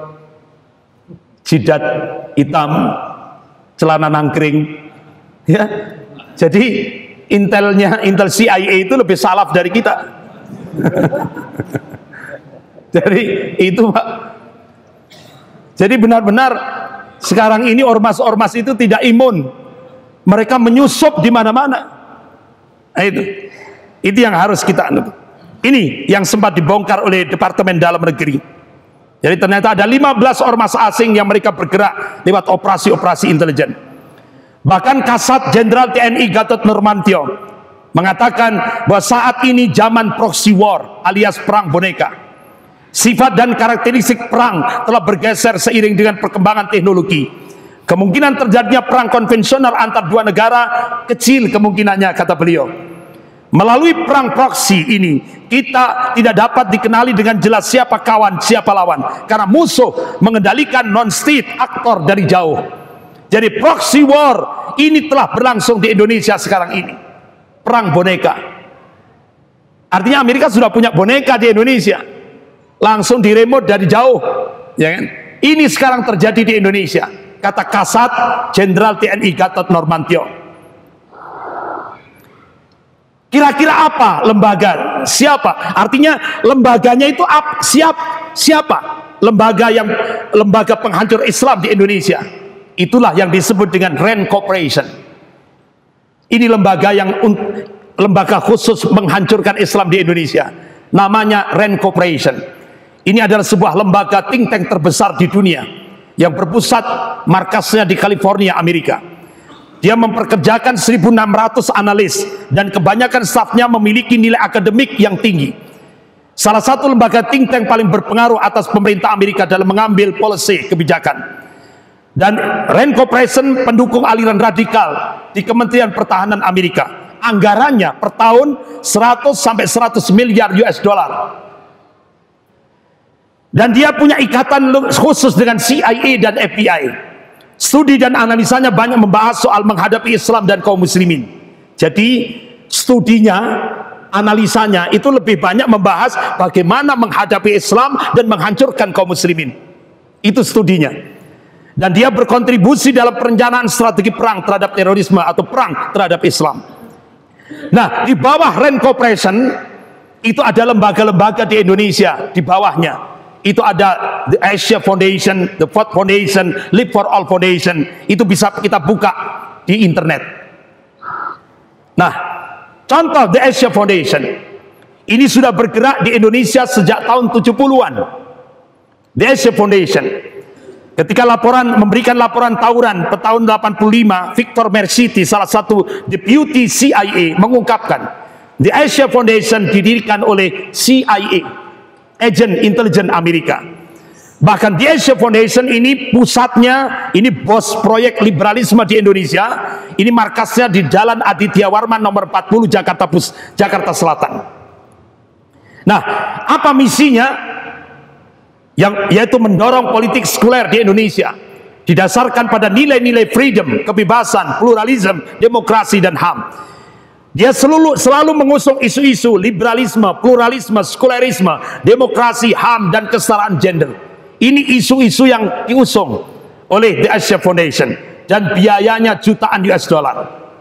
Speaker 2: jidat hitam, celana nangkring, ya. Jadi intelnya, intel C I A itu lebih salaf dari kita. Jadi itu Pak. Jadi benar-benar sekarang ini ormas-ormas itu tidak imun. Mereka menyusup di mana-mana. Nah, itu, itu yang harus kita anut. Ini yang sempat dibongkar oleh Departemen Dalam Negeri. Jadi ternyata ada lima belas ormas asing yang mereka bergerak lewat operasi-operasi intelijen. Bahkan Kasat Jenderal T N I Gatot Nurmantio mengatakan bahwa saat ini zaman proxy war alias perang boneka. Sifat dan karakteristik perang telah bergeser seiring dengan perkembangan teknologi. Kemungkinan terjadinya perang konvensional antar dua negara kecil kemungkinannya, kata beliau. Melalui perang proksi ini, kita tidak dapat dikenali dengan jelas siapa kawan, siapa lawan. Karena musuh mengendalikan non-state aktor dari jauh. Jadi proxy war ini telah berlangsung di Indonesia sekarang ini. Perang boneka. Artinya Amerika sudah punya boneka di Indonesia. Langsung di remote dari jauh. Ya kan? Ini sekarang terjadi di Indonesia. Kata Kasat Jenderal T N I Gatot Nurmantio. Kira-kira apa lembaga? Siapa? Artinya lembaganya itu ap, siap, siapa? Lembaga yang lembaga penghancur Islam di Indonesia. Itulah yang disebut dengan Rand Corporation. Ini lembaga yang lembaga khusus menghancurkan Islam di Indonesia. Namanya Rand Corporation. Ini adalah sebuah lembaga think tank terbesar di dunia yang berpusat markasnya di California, Amerika. Dia memperkerjakan seribu enam ratus analis dan kebanyakan stafnya memiliki nilai akademik yang tinggi. Salah satu lembaga think tank paling berpengaruh atas pemerintah Amerika dalam mengambil policy kebijakan. Dan Rand Corporation pendukung aliran radikal di Kementerian Pertahanan Amerika. Anggarannya per tahun seratus sampai seratus miliar U S dollar. Dan dia punya ikatan khusus dengan C I A dan F B I. Studi dan analisanya banyak membahas soal menghadapi Islam dan kaum muslimin. Jadi studinya, analisanya itu lebih banyak membahas bagaimana menghadapi Islam dan menghancurkan kaum muslimin. Itu studinya. Dan dia berkontribusi dalam perencanaan strategi perang terhadap terorisme atau perang terhadap Islam. Nah, di bawah Rand Corporation itu ada lembaga-lembaga di Indonesia, di bawahnya itu ada The Asia Foundation, The Ford Foundation, Live for All Foundation. Itu bisa kita buka di internet. Nah, contoh The Asia Foundation ini sudah bergerak di Indonesia sejak tahun tujuh puluhan. The Asia Foundation, ketika laporan memberikan laporan tahunan pada tahun delapan puluh lima, Victor Merciti, salah satu deputy C I A, mengungkapkan The Asia Foundation didirikan oleh C I A, agen intelijen Amerika. Bahkan The Asia Foundation ini pusatnya, ini bos proyek liberalisme di Indonesia. Ini markasnya di Jalan Aditya Warman nomor empat puluh Jakarta Pus, Jakarta Selatan. Nah, apa misinya? Yang yaitu mendorong politik sekuler di Indonesia didasarkan pada nilai-nilai freedom, kebebasan, pluralisme, demokrasi dan H A M. Dia selalu selalu mengusung isu-isu liberalisme, pluralisme, sekulerisme, demokrasi, H A M dan kesetaraan gender. Ini isu-isu yang diusung oleh The Asia Foundation dan biayanya jutaan U S dollar.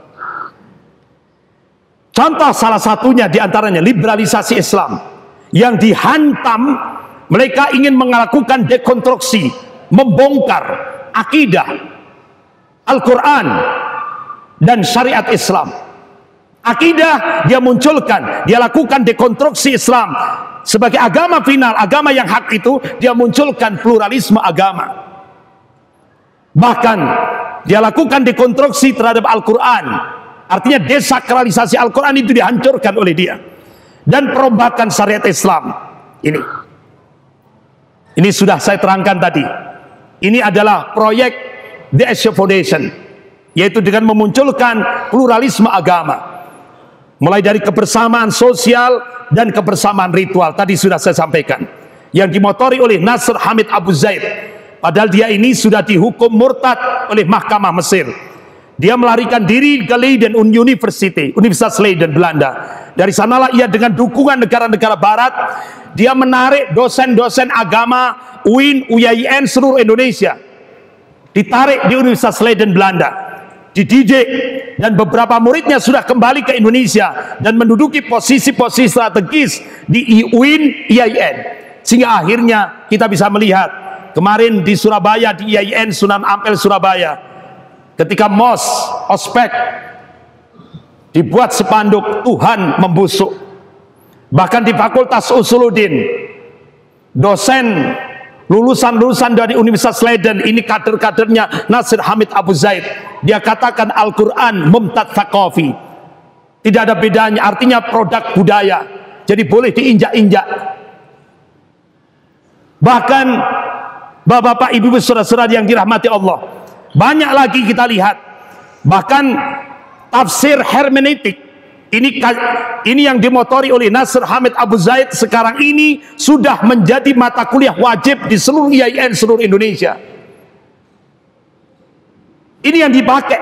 Speaker 2: Contoh salah satunya diantaranya liberalisasi Islam yang dihantam. Mereka ingin melakukan dekonstruksi, membongkar akidah, Al-Quran dan syariat Islam. Akidah dia munculkan, dia lakukan dekonstruksi Islam sebagai agama final, agama yang hak itu, dia munculkan pluralisme agama. Bahkan dia lakukan dekonstruksi terhadap Al-Quran, artinya desakralisasi Al-Quran itu dihancurkan oleh dia, dan perombakan syariat Islam. Ini Ini sudah saya terangkan tadi. Ini adalah proyek The Asia Foundation, yaitu dengan memunculkan pluralisme agama, mulai dari kebersamaan sosial dan kebersamaan ritual. Tadi sudah saya sampaikan, yang dimotori oleh Nasr Hamid Abu Zaid. Padahal dia ini sudah dihukum murtad oleh Mahkamah Mesir. Dia melarikan diri ke Leiden University, Universitas Leiden, Belanda. Dari sanalah ia dengan dukungan negara-negara Barat, dia menarik dosen-dosen agama U I N, U Y I N seluruh Indonesia. Ditarik di Universitas Leiden, Belanda. Dididik, dan beberapa muridnya sudah kembali ke Indonesia dan menduduki posisi-posisi strategis di U I N, U Y I N. Sehingga akhirnya kita bisa melihat kemarin di Surabaya, di U Y I N Sunan Ampel Surabaya, ketika M O S, ospek dibuat spanduk Tuhan membusuk. Bahkan di Fakultas Usuluddin, dosen lulusan-lulusan dari Universitas Leiden, ini kader-kadernya Nasr Hamid Abu Zaid, dia katakan Al-Quran mumtad thaqafi, tidak ada bedanya, artinya produk budaya, jadi boleh diinjak-injak. Bahkan bapak-bapak, ibu-ibu, saudara-saudara yang dirahmati Allah, banyak lagi kita lihat. Bahkan tafsir hermeneutik ini ini yang dimotori oleh Nasr Hamid Abu Zaid sekarang ini sudah menjadi mata kuliah wajib di seluruh U Y I N seluruh Indonesia. Ini yang dipakai.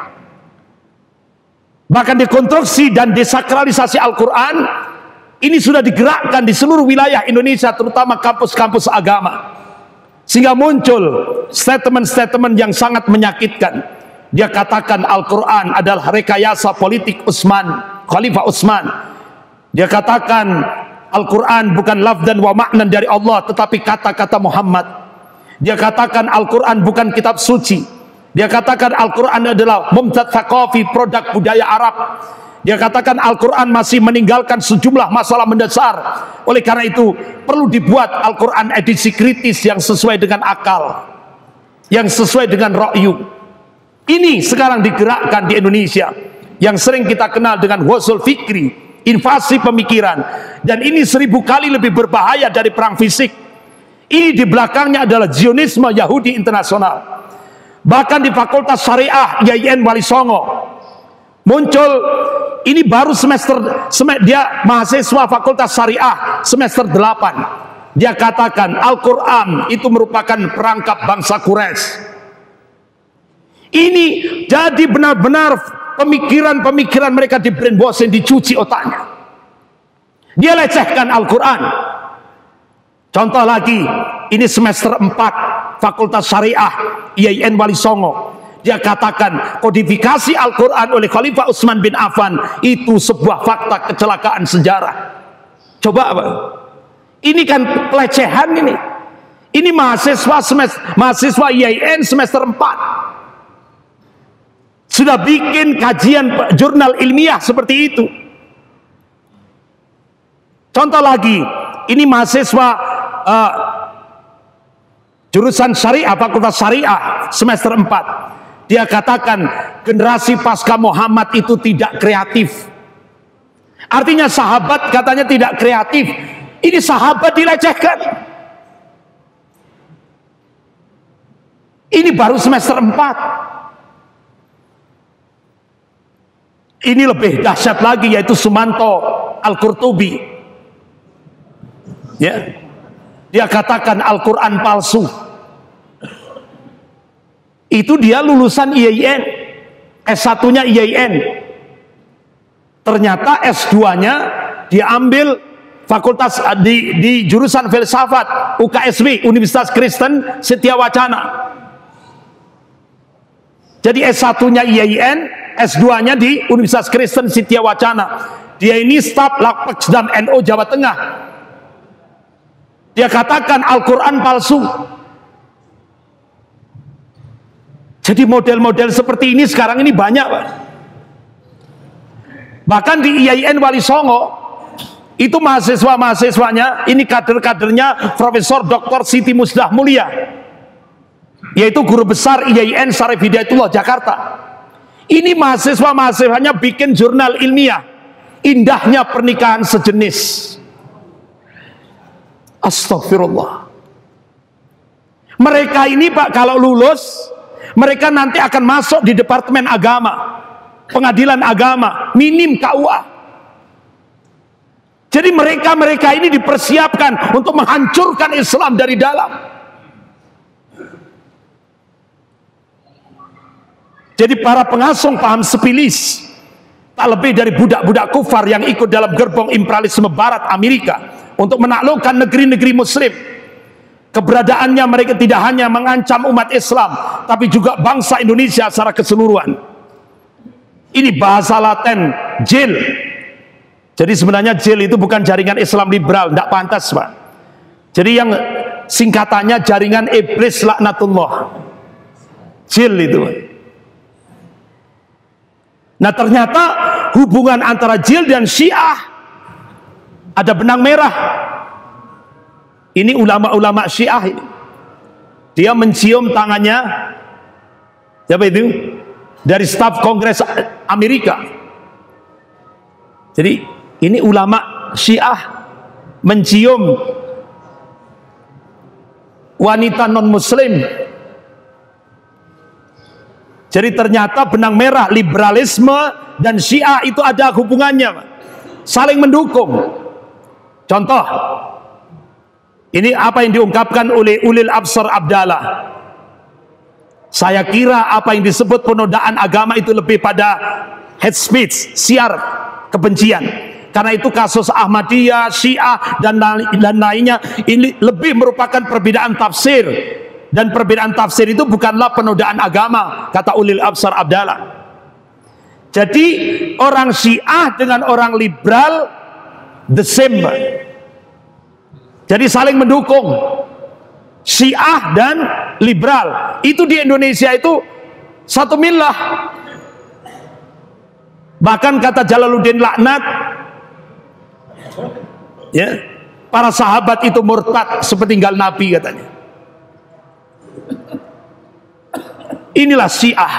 Speaker 2: Bahkan dekonstruksi dan desakralisasi Al-Quran ini sudah digerakkan di seluruh wilayah Indonesia, terutama kampus-kampus agama. Sehingga muncul statement-statement yang sangat menyakitkan. Dia katakan Al-Quran adalah rekayasa politik Utsman, Khalifah Utsman. Dia katakan Al-Quran bukan lafdan wa ma'nan dari Allah, tetapi kata-kata Muhammad. Dia katakan Al-Quran bukan kitab suci. Dia katakan Al-Quran adalah mumtad thaqafi, produk budaya Arab. Dia katakan Al-Quran masih meninggalkan sejumlah masalah mendasar. Oleh karena itu perlu dibuat Al-Quran edisi kritis yang sesuai dengan akal, yang sesuai dengan ra'yu. Ini sekarang digerakkan di Indonesia, yang sering kita kenal dengan ghazul fikri, invasi pemikiran. Dan ini seribu kali lebih berbahaya dari perang fisik. Ini di belakangnya adalah Zionisme Yahudi internasional. Bahkan di Fakultas Syariah U Y I N Wali Songo muncul, ini baru semester, sem dia mahasiswa Fakultas Syariah semester delapan. Dia katakan Al-Quran itu merupakan perangkap bangsa Quraisy. Ini jadi benar-benar pemikiran-pemikiran mereka di brainwashing, dicuci otaknya. Dia lecehkan Al-Quran. Contoh lagi, ini semester empat Fakultas Syariah U Y I N Wali Songo. Dia katakan kodifikasi Al-Quran oleh Khalifah Utsman bin Affan itu sebuah fakta kecelakaan sejarah. Coba apa? Ini kan pelecehan ini. Ini mahasiswa semester, mahasiswa I A I N semester empat. Sudah bikin kajian jurnal ilmiah seperti itu. Contoh lagi, ini mahasiswa uh, jurusan syariah, fakultas syariah semester empat. Dia katakan generasi pasca Muhammad itu tidak kreatif. Artinya sahabat katanya tidak kreatif. Ini sahabat dilecehkan. Ini baru semester empat. Ini lebih dahsyat lagi, yaitu Sumanto Al-Qurtubi. Ya. Dia katakan Al-Quran palsu. Itu dia lulusan I A I N, S satunya I A I N. Ternyata S duanya dia ambil fakultas di, di jurusan filsafat U K S W, Universitas Kristen Setiawacana. Jadi S satunya I A I N, S duanya di Universitas Kristen Setiawacana. Dia ini staf Lapexdam N U Jawa Tengah. Dia katakan Al-Quran palsu. Jadi model-model seperti ini sekarang ini banyak, Pak. Bahkan di I A I N Wali Songo itu mahasiswa-mahasiswanya, ini kader-kadernya Profesor Doktor Siti Musdah Mulia, yaitu guru besar I A I N Syarif Hidayatullah Jakarta. Ini mahasiswa-mahasiswanya bikin jurnal ilmiah, indahnya pernikahan sejenis. Astagfirullah. Mereka ini, Pak, kalau lulus mereka nanti akan masuk di Departemen Agama, Pengadilan Agama, minim K U A. Jadi mereka-mereka ini dipersiapkan untuk menghancurkan Islam dari dalam. Jadi para pengasung paham sepilis, tak lebih dari budak-budak kufar yang ikut dalam gerbong imperialisme Barat Amerika untuk menaklukkan negeri-negeri Muslim. Keberadaannya mereka tidak hanya mengancam umat Islam, tapi juga bangsa Indonesia secara keseluruhan. Ini bahasa Latin, jil. Jadi sebenarnya jil itu bukan jaringan Islam liberal, tidak pantas, Pak. Jadi yang singkatannya jaringan iblis laknatullah. Jil itu. Nah ternyata hubungan antara jil dan Syiah ada benang merah. Ini ulama-ulama Syiah ini. Dia mencium tangannya siapa itu? Dari staf Kongres Amerika. Jadi ini ulama Syiah mencium wanita non muslim. Jadi ternyata benang merah liberalisme dan Syiah itu ada hubungannya, saling mendukung. Contoh, ini apa yang diungkapkan oleh Ulil Absar Abdallah. Saya kira apa yang disebut penodaan agama itu lebih pada hate speech, siar kebencian. Karena itu kasus Ahmadiyah, Syiah dan dan lainnya ini lebih merupakan perbedaan tafsir, dan perbedaan tafsir itu bukanlah penodaan agama, kata Ulil Absar Abdallah. Jadi orang Syiah dengan orang liberal the same. Jadi saling mendukung. Syiah dan liberal itu di Indonesia itu satu millah. Bahkan kata Jalaluddin Laknat, ya, para sahabat itu murtad sepeninggal Nabi katanya. Inilah Syiah.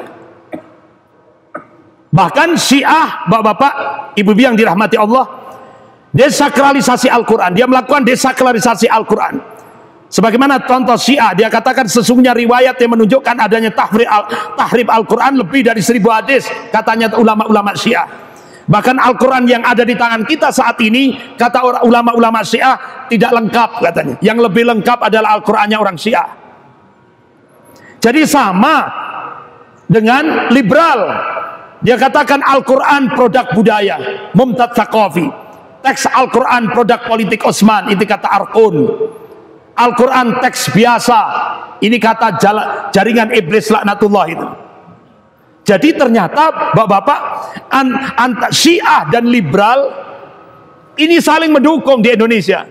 Speaker 2: Bahkan Syiah, bapak-bapak, ibu-ibu yang dirahmati Allah, desakralisasi Al-Quran. Dia melakukan desakralisasi Al-Quran. Sebagaimana contoh Syiah, dia katakan sesungguhnya riwayat yang menunjukkan adanya tahrif al, tahrif Al-Quran lebih dari seribu hadis, katanya ulama-ulama Syiah. Bahkan Al-Quran yang ada di tangan kita saat ini, kata ulama-ulama Syiah, tidak lengkap katanya. Yang lebih lengkap adalah Al-Qurannya orang Syiah. Jadi sama dengan liberal. Dia katakan Al-Quran produk budaya, Mumtad Tsaqafi. Teks Al-Quran produk politik Utsman, itu kata Arkun. Al-Quran teks biasa, Ini kata jala, jaringan iblis laknatullah itu. Jadi ternyata bapak-bapak, an, an, Syiah dan liberal ini saling mendukung di Indonesia.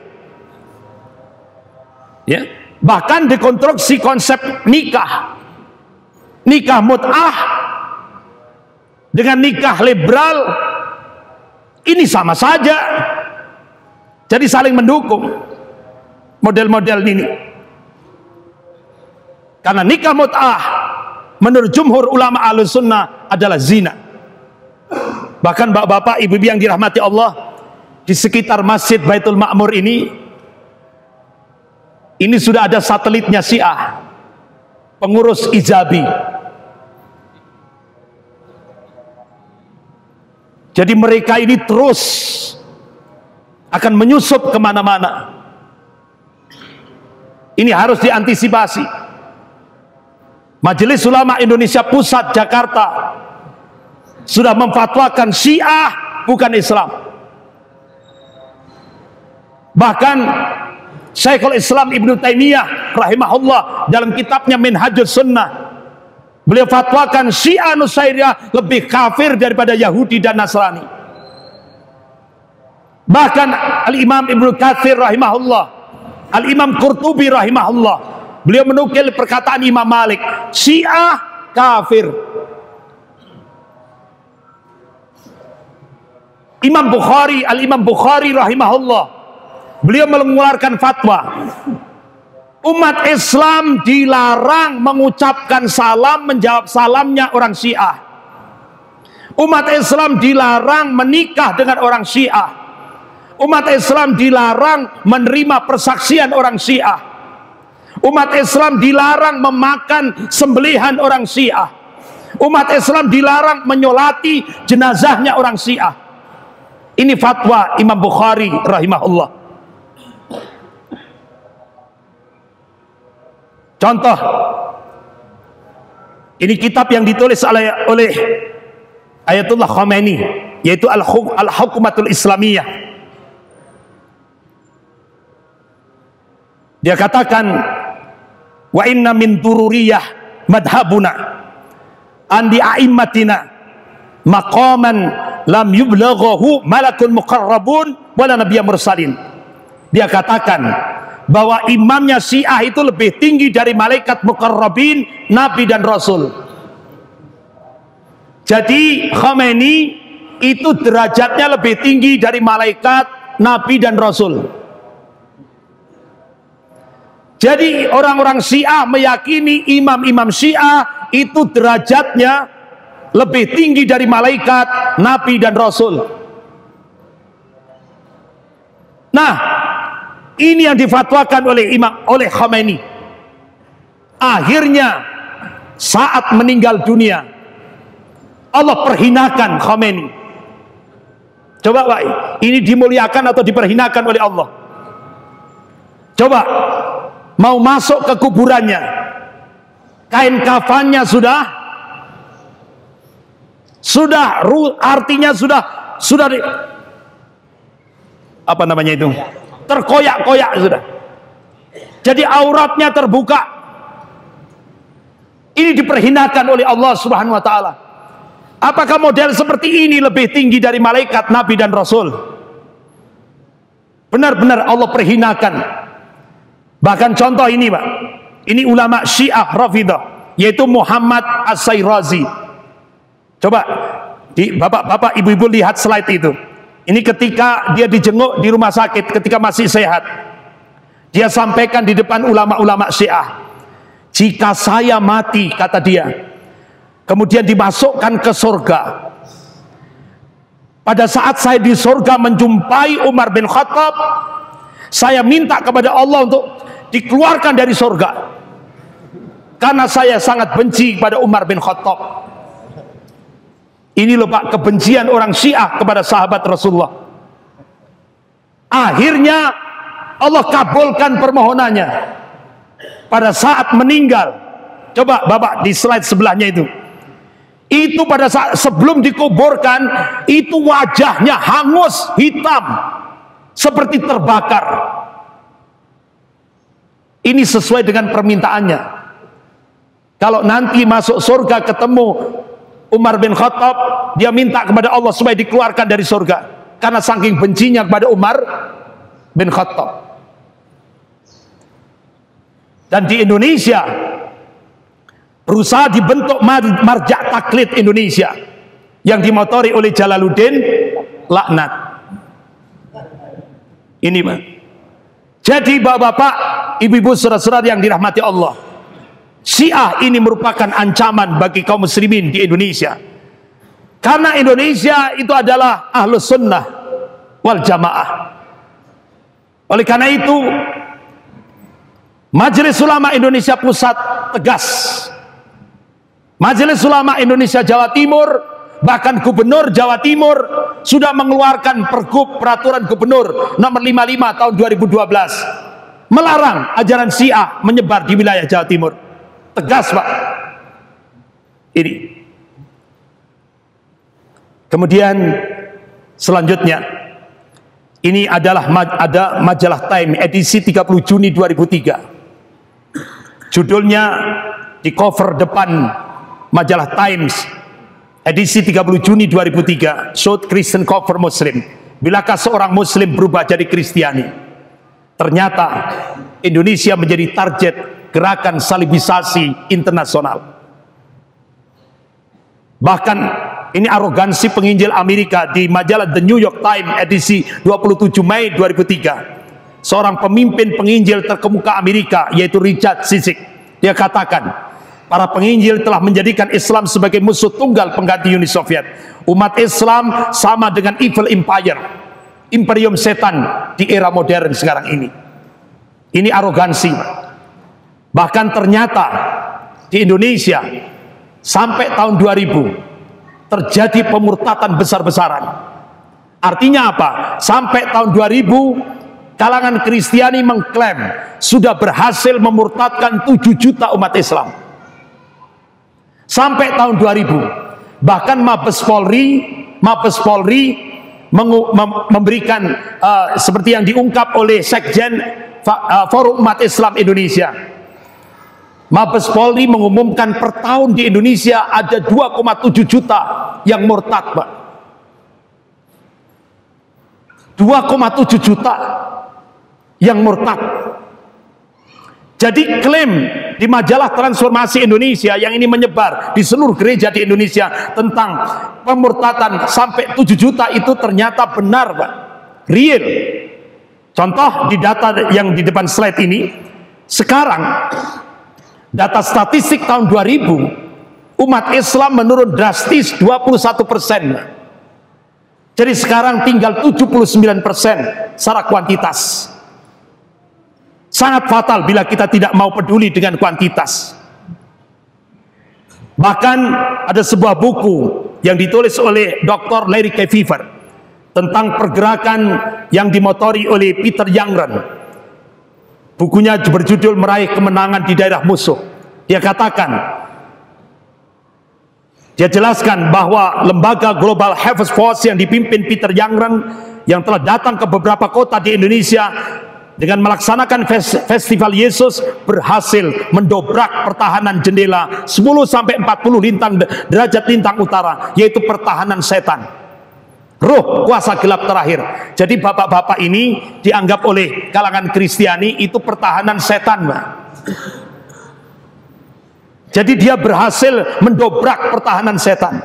Speaker 2: Ya, bahkan dikonstruksi konsep nikah, nikah mut'ah dengan nikah liberal ini sama saja. Jadi saling mendukung model-model ini. Karena nikah mut'ah menurut jumhur ulama ahlus sunnah adalah zina. Bahkan bapak-bapak, ibu-ibu yang dirahmati Allah, di sekitar Masjid Baitul Ma'mur ini, ini sudah ada satelitnya Syiah, pengurus ijabi. Jadi mereka ini terus akan menyusup kemana-mana. Ini harus diantisipasi. Majelis Ulama Indonesia Pusat Jakarta sudah memfatwakan Syiah bukan Islam. Bahkan Syekhul Islam Ibnu Taimiyah rahimahullah dalam kitabnya Minhajus Sunnah, beliau fatwakan Syiah Nusairiyah lebih kafir daripada Yahudi dan Nasrani. Bahkan Al-Imam Ibnu Katsir rahimahullah, Al-Imam Qurtubi rahimahullah, beliau menukil perkataan Imam Malik, Syiah kafir. Imam Bukhari, Al-Imam Bukhari rahimahullah, beliau mengeluarkan fatwa, umat Islam dilarang mengucapkan salam, menjawab salamnya orang Syiah. Umat Islam dilarang menikah dengan orang Syiah. Umat Islam dilarang menerima persaksian orang Syiah. Umat Islam dilarang memakan sembelihan orang Syiah. Umat Islam dilarang menyolati jenazahnya orang Syiah. Ini fatwa Imam Bukhari rahimahullah. Contoh, ini kitab yang ditulis oleh, oleh Ayatullah Khomeini, yaitu Al-Hukumatul Islamiyah. Dia katakan, wa inna min tururiyah madhabuna andi a'immatina maqaman lam yublaghahu malakun muqarrabun wala nabiyya mursalin. Dia katakan bahwa imamnya Syiah itu lebih tinggi dari malaikat muqarrabin, nabi dan rasul. Jadi Khomeini itu derajatnya lebih tinggi dari malaikat, nabi dan rasul. Jadi orang-orang Syiah meyakini imam-imam Syiah itu derajatnya lebih tinggi dari malaikat, nabi dan rasul. Nah, ini yang difatwakan oleh Imam oleh Khomeini. Akhirnya saat meninggal dunia, Allah perhinakan Khomeini. Coba Pak, ini dimuliakan atau diperhinakan oleh Allah? Coba, mau masuk ke kuburannya, kain kafannya sudah sudah artinya sudah sudah di, apa namanya itu, terkoyak-koyak sudah. Jadi auratnya terbuka. Ini diperhinakan oleh Allah Subhanahu wa taala. Apakah model seperti ini lebih tinggi dari malaikat, nabi dan rasul? Benar-benar Allah perhinakan. Bahkan contoh ini Pak, ini ulama Syiah Rafidah, yaitu Muhammad As-Sayrazi. Coba di bapak-bapak, ibu-ibu lihat slide itu. Ini ketika dia dijenguk di rumah sakit ketika masih sehat. Dia sampaikan di depan ulama-ulama Syiah, jika saya mati, kata dia, kemudian dimasukkan ke surga, pada saat saya di surga menjumpai Umar bin Khattab, saya minta kepada Allah untuk dikeluarkan dari surga, karena saya sangat benci pada Umar bin Khattab. Ini loh Pak, kebencian orang Syiah kepada sahabat Rasulullah. Akhirnya Allah kabulkan permohonannya pada saat meninggal. Coba Bapak di slide sebelahnya itu. Itu pada saat sebelum dikuburkan, itu wajahnya hangus, hitam, seperti terbakar. Ini sesuai dengan permintaannya. Kalau nanti masuk surga ketemu Umar bin Khattab, dia minta kepada Allah supaya dikeluarkan dari surga karena saking bencinya kepada Umar bin Khattab. Dan di Indonesia berusaha dibentuk marja taklid Indonesia yang dimotori oleh Jalaluddin laknat. Ini Pak. Jadi bapak-bapak, ibu-ibu, saudara-saudara yang dirahmati Allah, Syiah ini merupakan ancaman bagi kaum muslimin di Indonesia. Karena Indonesia itu adalah ahlus sunnah wal jamaah. Oleh karena itu Majelis Ulama Indonesia Pusat tegas, Majelis Ulama Indonesia Jawa Timur, bahkan Gubernur Jawa Timur sudah mengeluarkan pergub peraturan Gubernur nomor lima puluh lima tahun dua ribu dua belas melarang ajaran Syiah menyebar di wilayah Jawa Timur. Tegas Pak. Ini. Kemudian selanjutnya, ini adalah ada majalah Time edisi tiga puluh Juni dua ribu tiga. Judulnya di cover depan majalah Times edisi tiga puluh Juni dua ribu tiga, Should Christian Cover Muslim? Bilakah seorang Muslim berubah jadi Kristiani? Ternyata Indonesia menjadi target gerakan salibisasi internasional. Bahkan ini arogansi penginjil Amerika di majalah The New York Times edisi dua puluh tujuh Mei dua ribu tiga. Seorang pemimpin penginjil terkemuka Amerika yaitu Richard Cizik, dia katakan para penginjil telah menjadikan Islam sebagai musuh tunggal pengganti Uni Soviet. Umat Islam sama dengan evil empire, imperium setan di era modern sekarang ini. Ini arogansi. Bahkan ternyata di Indonesia sampai tahun dua ribu terjadi pemurtatan besar-besaran. Artinya apa? Sampai tahun dua ribu kalangan Kristiani mengklaim sudah berhasil memurtadkan tujuh juta umat Islam. Sampai tahun dua ribu, bahkan Mabes Polri, Mabes Polri mem memberikan uh, seperti yang diungkap oleh Sekjen uh, Forum Umat Islam Indonesia. Mabes Polri mengumumkan per tahun di Indonesia ada dua koma tujuh juta yang murtad, Pak. dua koma tujuh juta yang murtad. Jadi klaim di majalah Transformasi Indonesia yang ini menyebar di seluruh gereja di Indonesia tentang pemurtatan sampai tujuh juta itu ternyata benar, Pak. Real. Contoh di data yang di depan slide ini, sekarang data statistik tahun dua ribu, umat Islam menurun drastis dua puluh satu persen. Jadi sekarang tinggal tujuh puluh sembilan persen secara kuantitas. Sangat fatal bila kita tidak mau peduli dengan kuantitas. Bahkan ada sebuah buku yang ditulis oleh doktor Larry Kefever tentang pergerakan yang dimotori oleh Peter Youngren. Bukunya berjudul Meraih Kemenangan di Daerah Musuh. Dia katakan, dia jelaskan bahwa lembaga Global Harvest Force yang dipimpin Peter Youngren yang telah datang ke beberapa kota di Indonesia dengan melaksanakan festival Yesus berhasil mendobrak pertahanan jendela sepuluh sampai empat puluh lintang derajat lintang utara, yaitu pertahanan setan, roh kuasa gelap terakhir. Jadi bapak-bapak ini dianggap oleh kalangan Kristiani itu pertahanan setan, Pak. Jadi dia berhasil mendobrak pertahanan setan.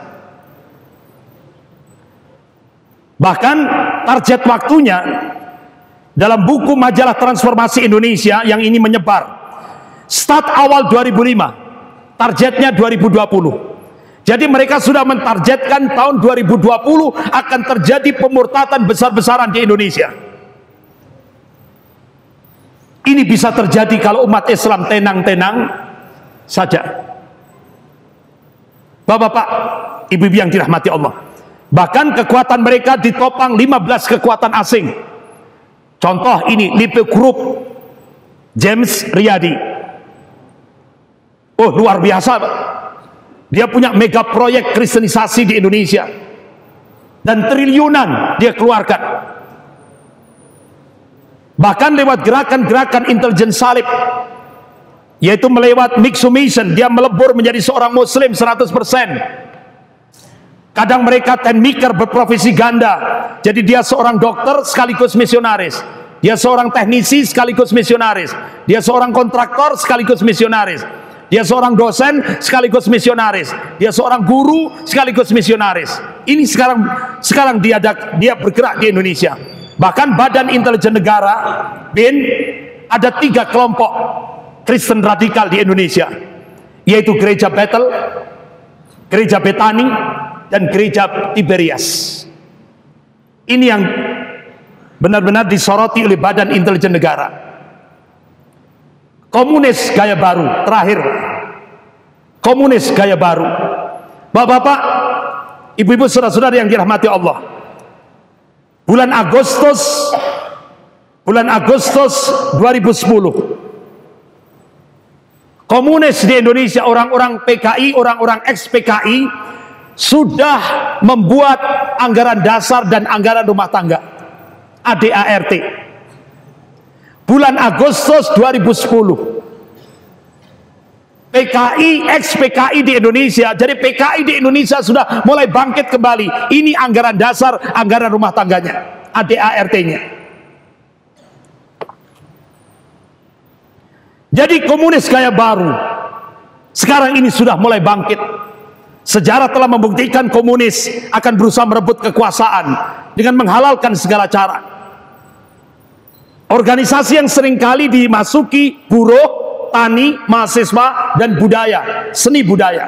Speaker 2: Bahkan target waktunya dalam buku majalah Transformasi Indonesia yang ini menyebar, start awal dua ribu lima, targetnya dua ribu dua puluh. Jadi mereka sudah mentargetkan tahun dua ribu dua puluh akan terjadi pemurtatan besar-besaran di Indonesia. Ini bisa terjadi kalau umat Islam tenang-tenang saja. Bapak-bapak, ibu-ibu yang dirahmati Allah, bahkan kekuatan mereka ditopang lima belas kekuatan asing. Contoh ini Lipe Group, James Riyadi. Oh, luar biasa, Pak. Dia punya mega proyek kristenisasi di Indonesia dan triliunan dia keluarkan. Bahkan lewat gerakan-gerakan intelijen salib yaitu melewat mixumation, dia melebur menjadi seorang muslim seratus persen. Kadang mereka ten maker berprofesi ganda, jadi dia seorang dokter sekaligus misionaris, dia seorang teknisi sekaligus misionaris, dia seorang kontraktor sekaligus misionaris, dia seorang dosen sekaligus misionaris, dia seorang guru sekaligus misionaris. Ini sekarang sekarang dia dia bergerak di Indonesia. Bahkan Badan Intelijen Negara B I N ada tiga kelompok Kristen radikal di Indonesia, yaitu Gereja Bethel, Gereja Betani, dan Gereja Tiberias. Ini yang benar-benar disoroti oleh Badan Intelijen Negara. Komunis gaya baru, terakhir. Komunis gaya baru. Bapak-bapak, ibu-ibu, saudara-saudara yang dirahmati Allah. Bulan Agustus bulan Agustus dua ribu sepuluh, komunis di Indonesia, orang-orang P K I, orang-orang ex P K I sudah membuat anggaran dasar dan anggaran rumah tangga A D A R T. Bulan Agustus dua ribu sepuluh, P K I, ex P K I di Indonesia, jadi P K I di Indonesia sudah mulai bangkit kembali. Ini anggaran dasar, anggaran rumah tangganya, A D A R T-nya. Jadi komunis gaya baru sekarang ini sudah mulai bangkit. Sejarah telah membuktikan komunis akan berusaha merebut kekuasaan dengan menghalalkan segala cara. Organisasi yang seringkali dimasuki buruh, tani, mahasiswa, dan budaya, seni budaya.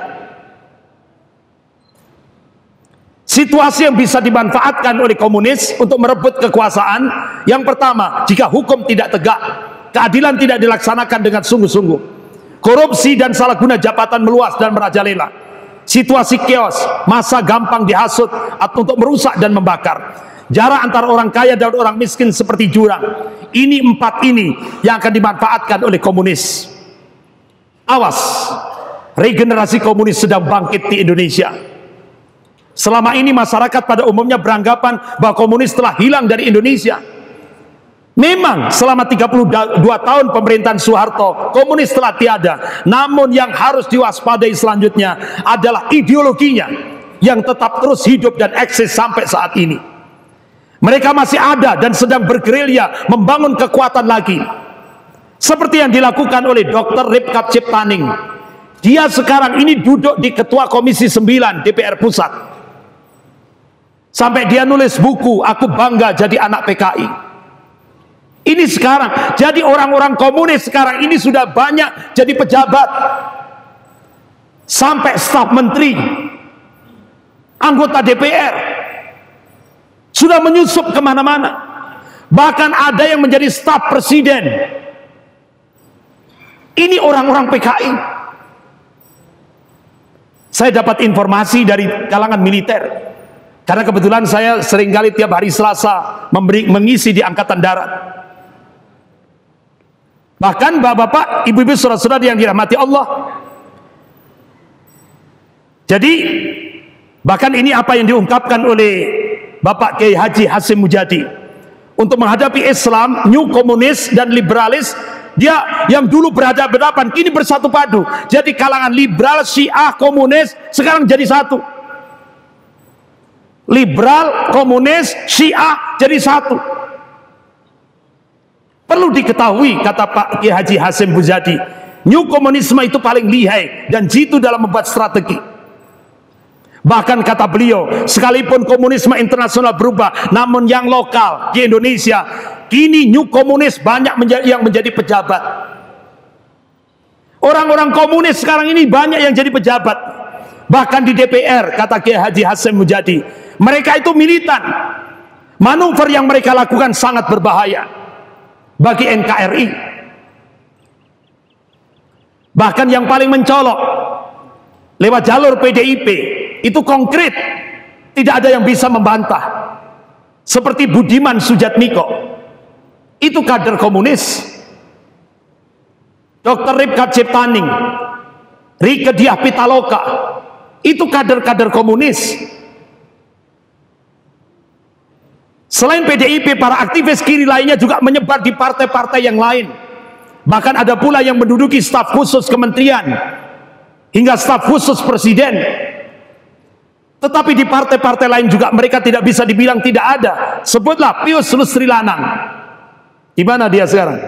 Speaker 2: Situasi yang bisa dimanfaatkan oleh komunis untuk merebut kekuasaan, yang pertama, jika hukum tidak tegak, keadilan tidak dilaksanakan dengan sungguh-sungguh, korupsi dan salah guna jabatan meluas dan merajalela, situasi chaos, masa gampang dihasut atau untuk merusak dan membakar, jarak antara orang kaya dan orang miskin seperti jurang. Ini empat ini yang akan dimanfaatkan oleh komunis. Awas, regenerasi komunis sedang bangkit di Indonesia. Selama ini masyarakat pada umumnya beranggapan bahwa komunis telah hilang dari Indonesia. Memang selama tiga puluh dua tahun pemerintahan Soeharto, komunis telah tiada. Namun yang harus diwaspadai selanjutnya adalah ideologinya yang tetap terus hidup dan eksis sampai saat ini. Mereka masih ada dan sedang bergerilya membangun kekuatan lagi. Seperti yang dilakukan oleh dokter Ripkap Ciptaning. Dia sekarang ini duduk di Ketua Komisi sembilan D P R Pusat. Sampai dia nulis buku, Aku Bangga Jadi Anak P K I. Ini sekarang, jadi orang-orang komunis sekarang ini sudah banyak jadi pejabat, sampai staf menteri, anggota D P R, sudah menyusup kemana-mana. Bahkan ada yang menjadi staf presiden. Ini orang-orang P K I. Saya dapat informasi dari kalangan militer, karena kebetulan saya seringkali tiap hari Selasa memberi, mengisi di Angkatan Darat. Bahkan bapak-bapak, ibu-ibu, saudara-saudara yang dirahmati Allah. Jadi bahkan ini apa yang diungkapkan oleh Bapak Kiai Haji Hasyim Mujadi untuk menghadapi Islam, new komunis dan liberalis. Dia yang dulu berhadapan, kini bersatu padu. Jadi kalangan liberal, Syiah, komunis sekarang jadi satu. Liberal, komunis, Syiah jadi satu. Perlu diketahui, kata Pak Kiai Haji Hasyim Mujadi, new komunisme itu paling lihai dan jitu dalam membuat strategi. Bahkan kata beliau, sekalipun komunisme internasional berubah, namun yang lokal di Indonesia, kini new komunis banyak menjadi, yang menjadi pejabat. Orang-orang komunis sekarang ini banyak yang jadi pejabat. Bahkan di D P R, kata Kiai Haji Hasyim Mujadi, mereka itu militan. Manuver yang mereka lakukan sangat berbahaya bagi N K R I. Bahkan yang paling mencolok lewat jalur P D I P itu konkret, tidak ada yang bisa membantah. Seperti Budiman Sujatmiko, itu kader komunis. dokter Ripkap Ciptaning, Rike Diah Pitaloka, itu kader-kader komunis. Selain P D I P, para aktivis kiri lainnya juga menyebar di partai-partai yang lain. Bahkan ada pula yang menduduki staf khusus kementerian hingga staf khusus presiden. Tetapi di partai-partai lain juga mereka tidak bisa dibilang tidak ada. Sebutlah Pius Lusri Lanang. Di mana dia sekarang?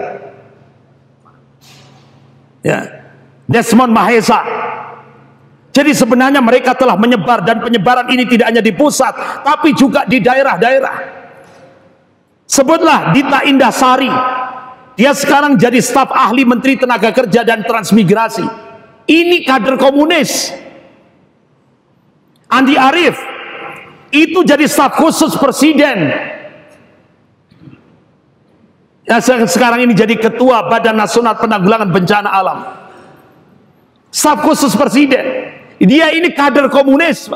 Speaker 2: Ya. Desmond Mahesa. Jadi sebenarnya mereka telah menyebar, dan penyebaran ini tidak hanya di pusat tapi juga di daerah-daerah. Sebutlah Dita Indasari. Dia sekarang jadi staf ahli Menteri Tenaga Kerja dan Transmigrasi. Ini kader komunis. Andi Arief itu jadi staf khusus presiden. Ya, sekarang ini jadi ketua Badan Nasional Penanggulangan Bencana Alam. Staf khusus presiden. Dia ini kader komunis.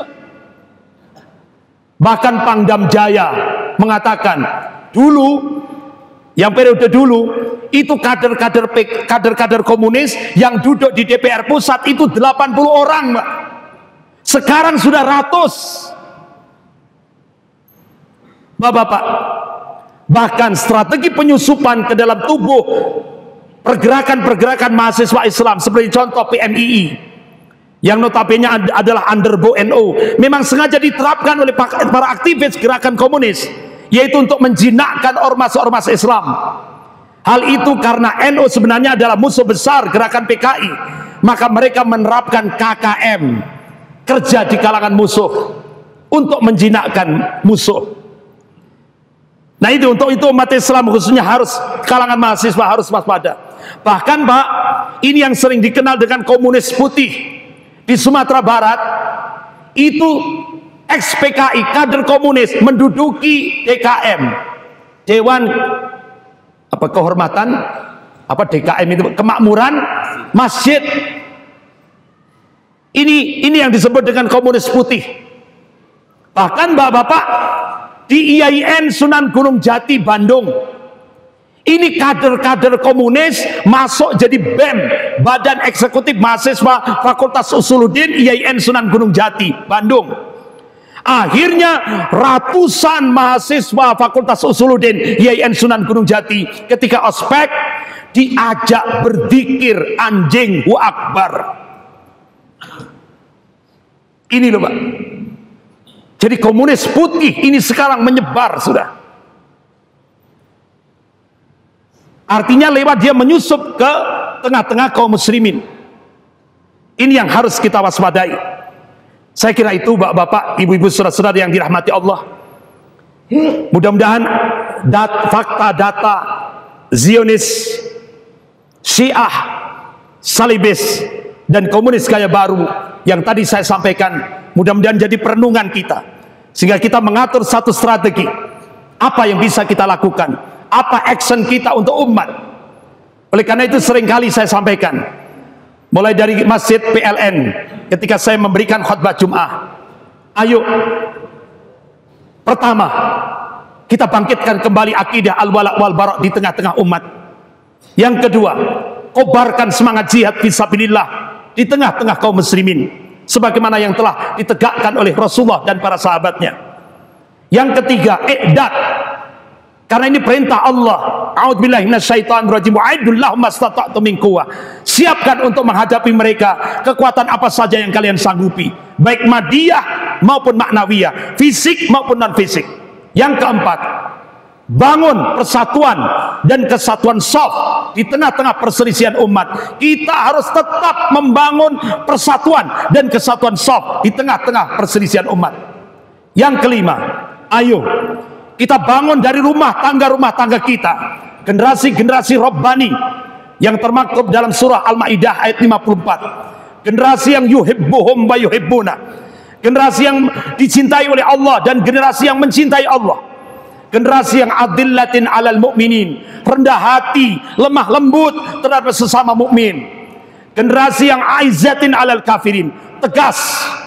Speaker 2: Bahkan Pangdam Jaya mengatakan, dulu, yang periode dulu, itu kader-kader kader-kader komunis yang duduk di D P R pusat itu delapan puluh orang, Mbak. Sekarang sudah ratus. Bapak-bapak, bahkan strategi penyusupan ke dalam tubuh pergerakan-pergerakan mahasiswa Islam seperti contoh P M I I yang notabene adalah underbo N O, memang sengaja diterapkan oleh para aktivis gerakan komunis, yaitu untuk menjinakkan ormas-ormas Islam. Hal itu karena N O sebenarnya adalah musuh besar gerakan P K I, maka mereka menerapkan K K M, kerja di kalangan musuh, untuk menjinakkan musuh. Nah itu, untuk itu umat Islam khususnya harus, kalangan mahasiswa harus waspada. Bahkan Pak, ini yang sering dikenal dengan komunis putih di Sumatera Barat, itu ex P K I, kader komunis, menduduki D K M, Dewan apa kehormatan apa D K M itu, kemakmuran masjid. Ini ini yang disebut dengan komunis putih. Bahkan bapak-bapak di I A I N Sunan Gunung Jati Bandung, ini kader-kader komunis masuk jadi B E M, Badan Eksekutif Mahasiswa Fakultas Usuluddin I A I N Sunan Gunung Jati Bandung. Akhirnya ratusan mahasiswa Fakultas Usuluddin I A I N Sunan Gunung Jati ketika ospek diajak berzikir anjing hu akbar. Ini loh Pak. Jadi komunis putih ini sekarang menyebar sudah. Artinya lewat dia menyusup ke tengah-tengah kaum muslimin. Ini yang harus kita waspadai. Saya kira itu bapak-bapak, ibu-ibu, saudara-saudara yang dirahmati Allah. Mudah-mudahan dat, fakta data Zionis, Syiah, Salibis, dan komunis gaya baru yang tadi saya sampaikan, mudah-mudahan jadi perenungan kita, sehingga kita mengatur satu strategi apa yang bisa kita lakukan, apa action kita untuk umat. Oleh karena itu seringkali saya sampaikan, mulai dari Masjid P L N ketika saya memberikan khutbah Jum'ah, ayo pertama kita bangkitkan kembali akidah al-wala' wal bara' di tengah-tengah umat. Yang kedua, kobarkan semangat jihad fisabilillah di tengah-tengah kaum muslimin, sebagaimana yang telah ditegakkan oleh Rasulullah dan para sahabatnya. Yang ketiga, i'dad, karena ini perintah Allah. A'udzubillahi minasyaitonirrajim. Wa'idul lahum mastata'tum min quwwah. Siapkan untuk menghadapi mereka kekuatan apa saja yang kalian sanggupi, baik madiyah maupun maknawiyah, fisik maupun non fisik. Yang keempat, bangun persatuan dan kesatuan shaf di tengah-tengah perselisihan umat. Kita harus tetap membangun persatuan dan kesatuan shaf di tengah-tengah perselisihan umat. Yang kelima, ayo kita bangun dari rumah tangga-rumah tangga kita generasi-generasi Rabbani yang termaktub dalam surah Al-Maidah ayat lima puluh empat. Generasi yang yuhibbuhum wa yuhibbuna, generasi yang dicintai oleh Allah dan generasi yang mencintai Allah. Generasi yang adillatin alal mu'minin, rendah hati, lemah lembut terhadap sesama mukmin. Generasi yang aizzatin alal kafirin, tegas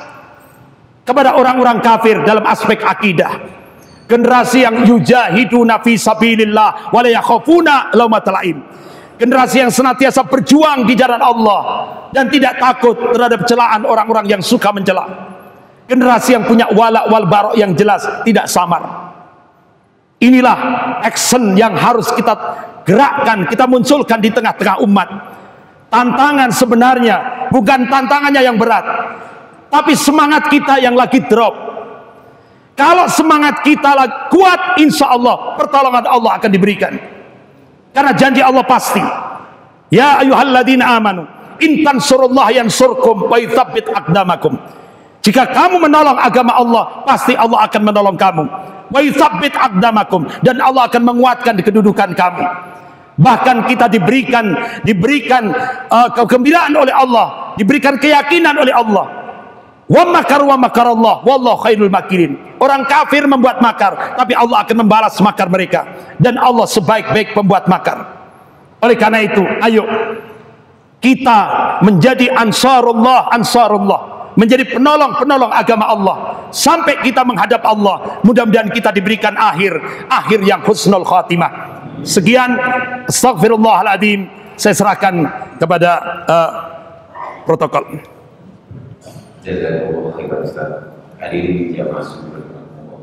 Speaker 2: kepada orang-orang kafir dalam aspek akidah. Generasi yang yujahiduna fi sabilillah wa la yakhafuna laumatal laim. Generasi yang senantiasa berjuang di jalan Allah dan tidak takut terhadap celaan orang-orang yang suka mencela. Generasi yang punya wala wal bara' yang jelas, tidak samar. Inilah action yang harus kita gerakkan, kita munculkan di tengah-tengah umat. Tantangan sebenarnya bukan tantangannya yang berat, tapi semangat kita yang lagi drop. Kalau semangat kita kuat, insya Allah pertolongan Allah akan diberikan. Karena janji Allah pasti. Ya ayyuhalladzina amanu in tansurullah yansurkum wa yutsabbit aqdamakum. Jika kamu menolong agama Allah, pasti Allah akan menolong kamu. Wa yutsabbit aqdamakum, dan Allah akan menguatkan di kedudukan kamu. Bahkan kita diberikan diberikan uh, kegembiraan oleh Allah, diberikan keyakinan oleh Allah. Wa makar wa makarallah wallahu khairul makirin. Orang kafir membuat makar, tapi Allah akan membalas makar mereka, dan Allah sebaik-baik pembuat makar. Oleh karena itu, ayo kita menjadi ansarullah, ansarullah, menjadi penolong-penolong agama Allah sampai kita menghadap Allah. Mudah-mudahan kita diberikan akhir akhir yang husnul khatimah. Sekian, astaghfirullahaladzim. Saya serahkan kepada uh, protokol.
Speaker 3: Jazakallahu khairan Ustaz. Hadirin jamaah subhanallah.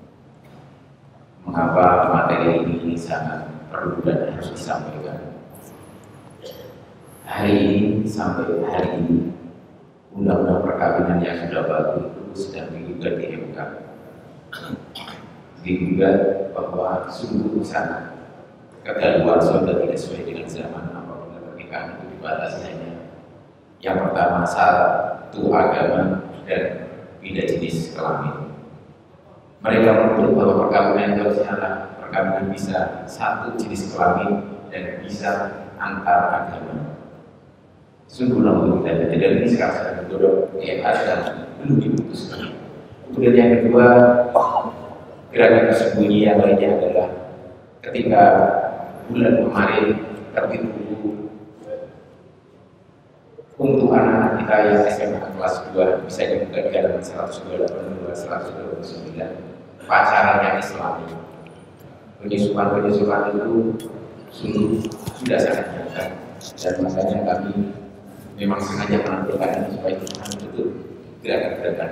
Speaker 3: Mengapa materi ini sangat perlu dan harus disampaikan? Hari ini sampai hari ini undang-undang perkawinan yang sudah baru itu sedang digugat di M K. Digugat bahwa sungguh sana kedaluarsa sudah tidak sesuai dengan zaman, apabila pernikahan itu dibatasi hanya yang pertama satu agama dan beda jenis kelamin. Mereka menuntut bahwa perkawinan itu harusnya perkawinan bisa satu jenis kelamin dan bisa antar agama. Sungguh lama kita tidak ini sekarang sedang bergodok yang ada belum diputuskan. Kemudian yang kedua, gerakan tersembunyi yang lainnya adalah ketika bulan kemarin terbit buku untuk anak-anak kita yang S M A kelas dua bisa dibuka di halaman seratus dua puluh delapan dan seratus dua puluh sembilan, pacaran yang Islami. Penyusupan-penyusupan itu sudah sangat nyata, dan makanya kami memang sengaja menampilkan ini supaya kita betul gerakan-gerakan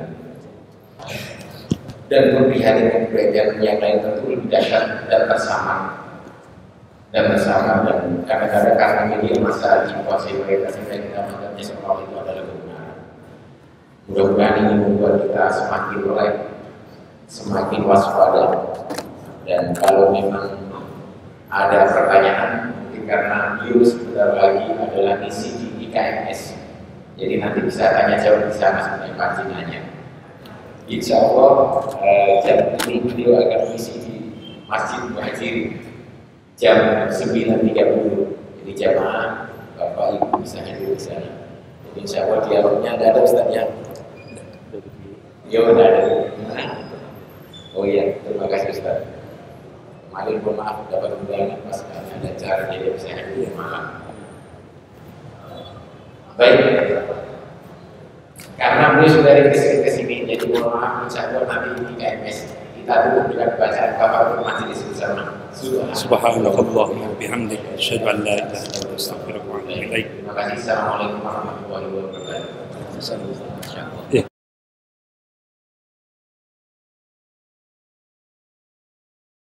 Speaker 3: dan memperhatikan gerakan yang lain tentu lebih dahsyat dan bersama dan bersama dan kadang-kadang karena media masa situasi mereka sehingga kita menganggapnya seolah itu adalah kebenaran. Mudah-mudahan ini membuat kita semakin melek, semakin waspada, dan kalau memang ada pertanyaan mungkin karena virus sebentar lagi adalah isi di I K M S, jadi nanti bisa tanya jawab di sana sebenarnya pancingannya. Insya Allah eh, jam ini beliau akan isi di Masjid Muhajirin jam sembilan tiga puluh. Jadi jamaah Bapak Ibu bisa hadir di sana. Jadi insya Allah dialognya ada ada Ustaznya. Ya udah ada. Oh iya, terima kasih Ustaz. Kemarin pun maaf dapat undangan pas ada acara jadi bisa hadir. Maaf. Baik. Karena beliau sudah registrasi ke sini, jadi mohon maaf insya Allah nanti di K M S kita tutup dengan bacaan kafatul majelis bersama.
Speaker 2: Subhanallah wa bihamdihi asyhadu an la ilaha illa anta astaghfiruka wa atubu ilaik.
Speaker 3: Terima kasih. Assalamualaikum warahmatullahi wabarakatuh.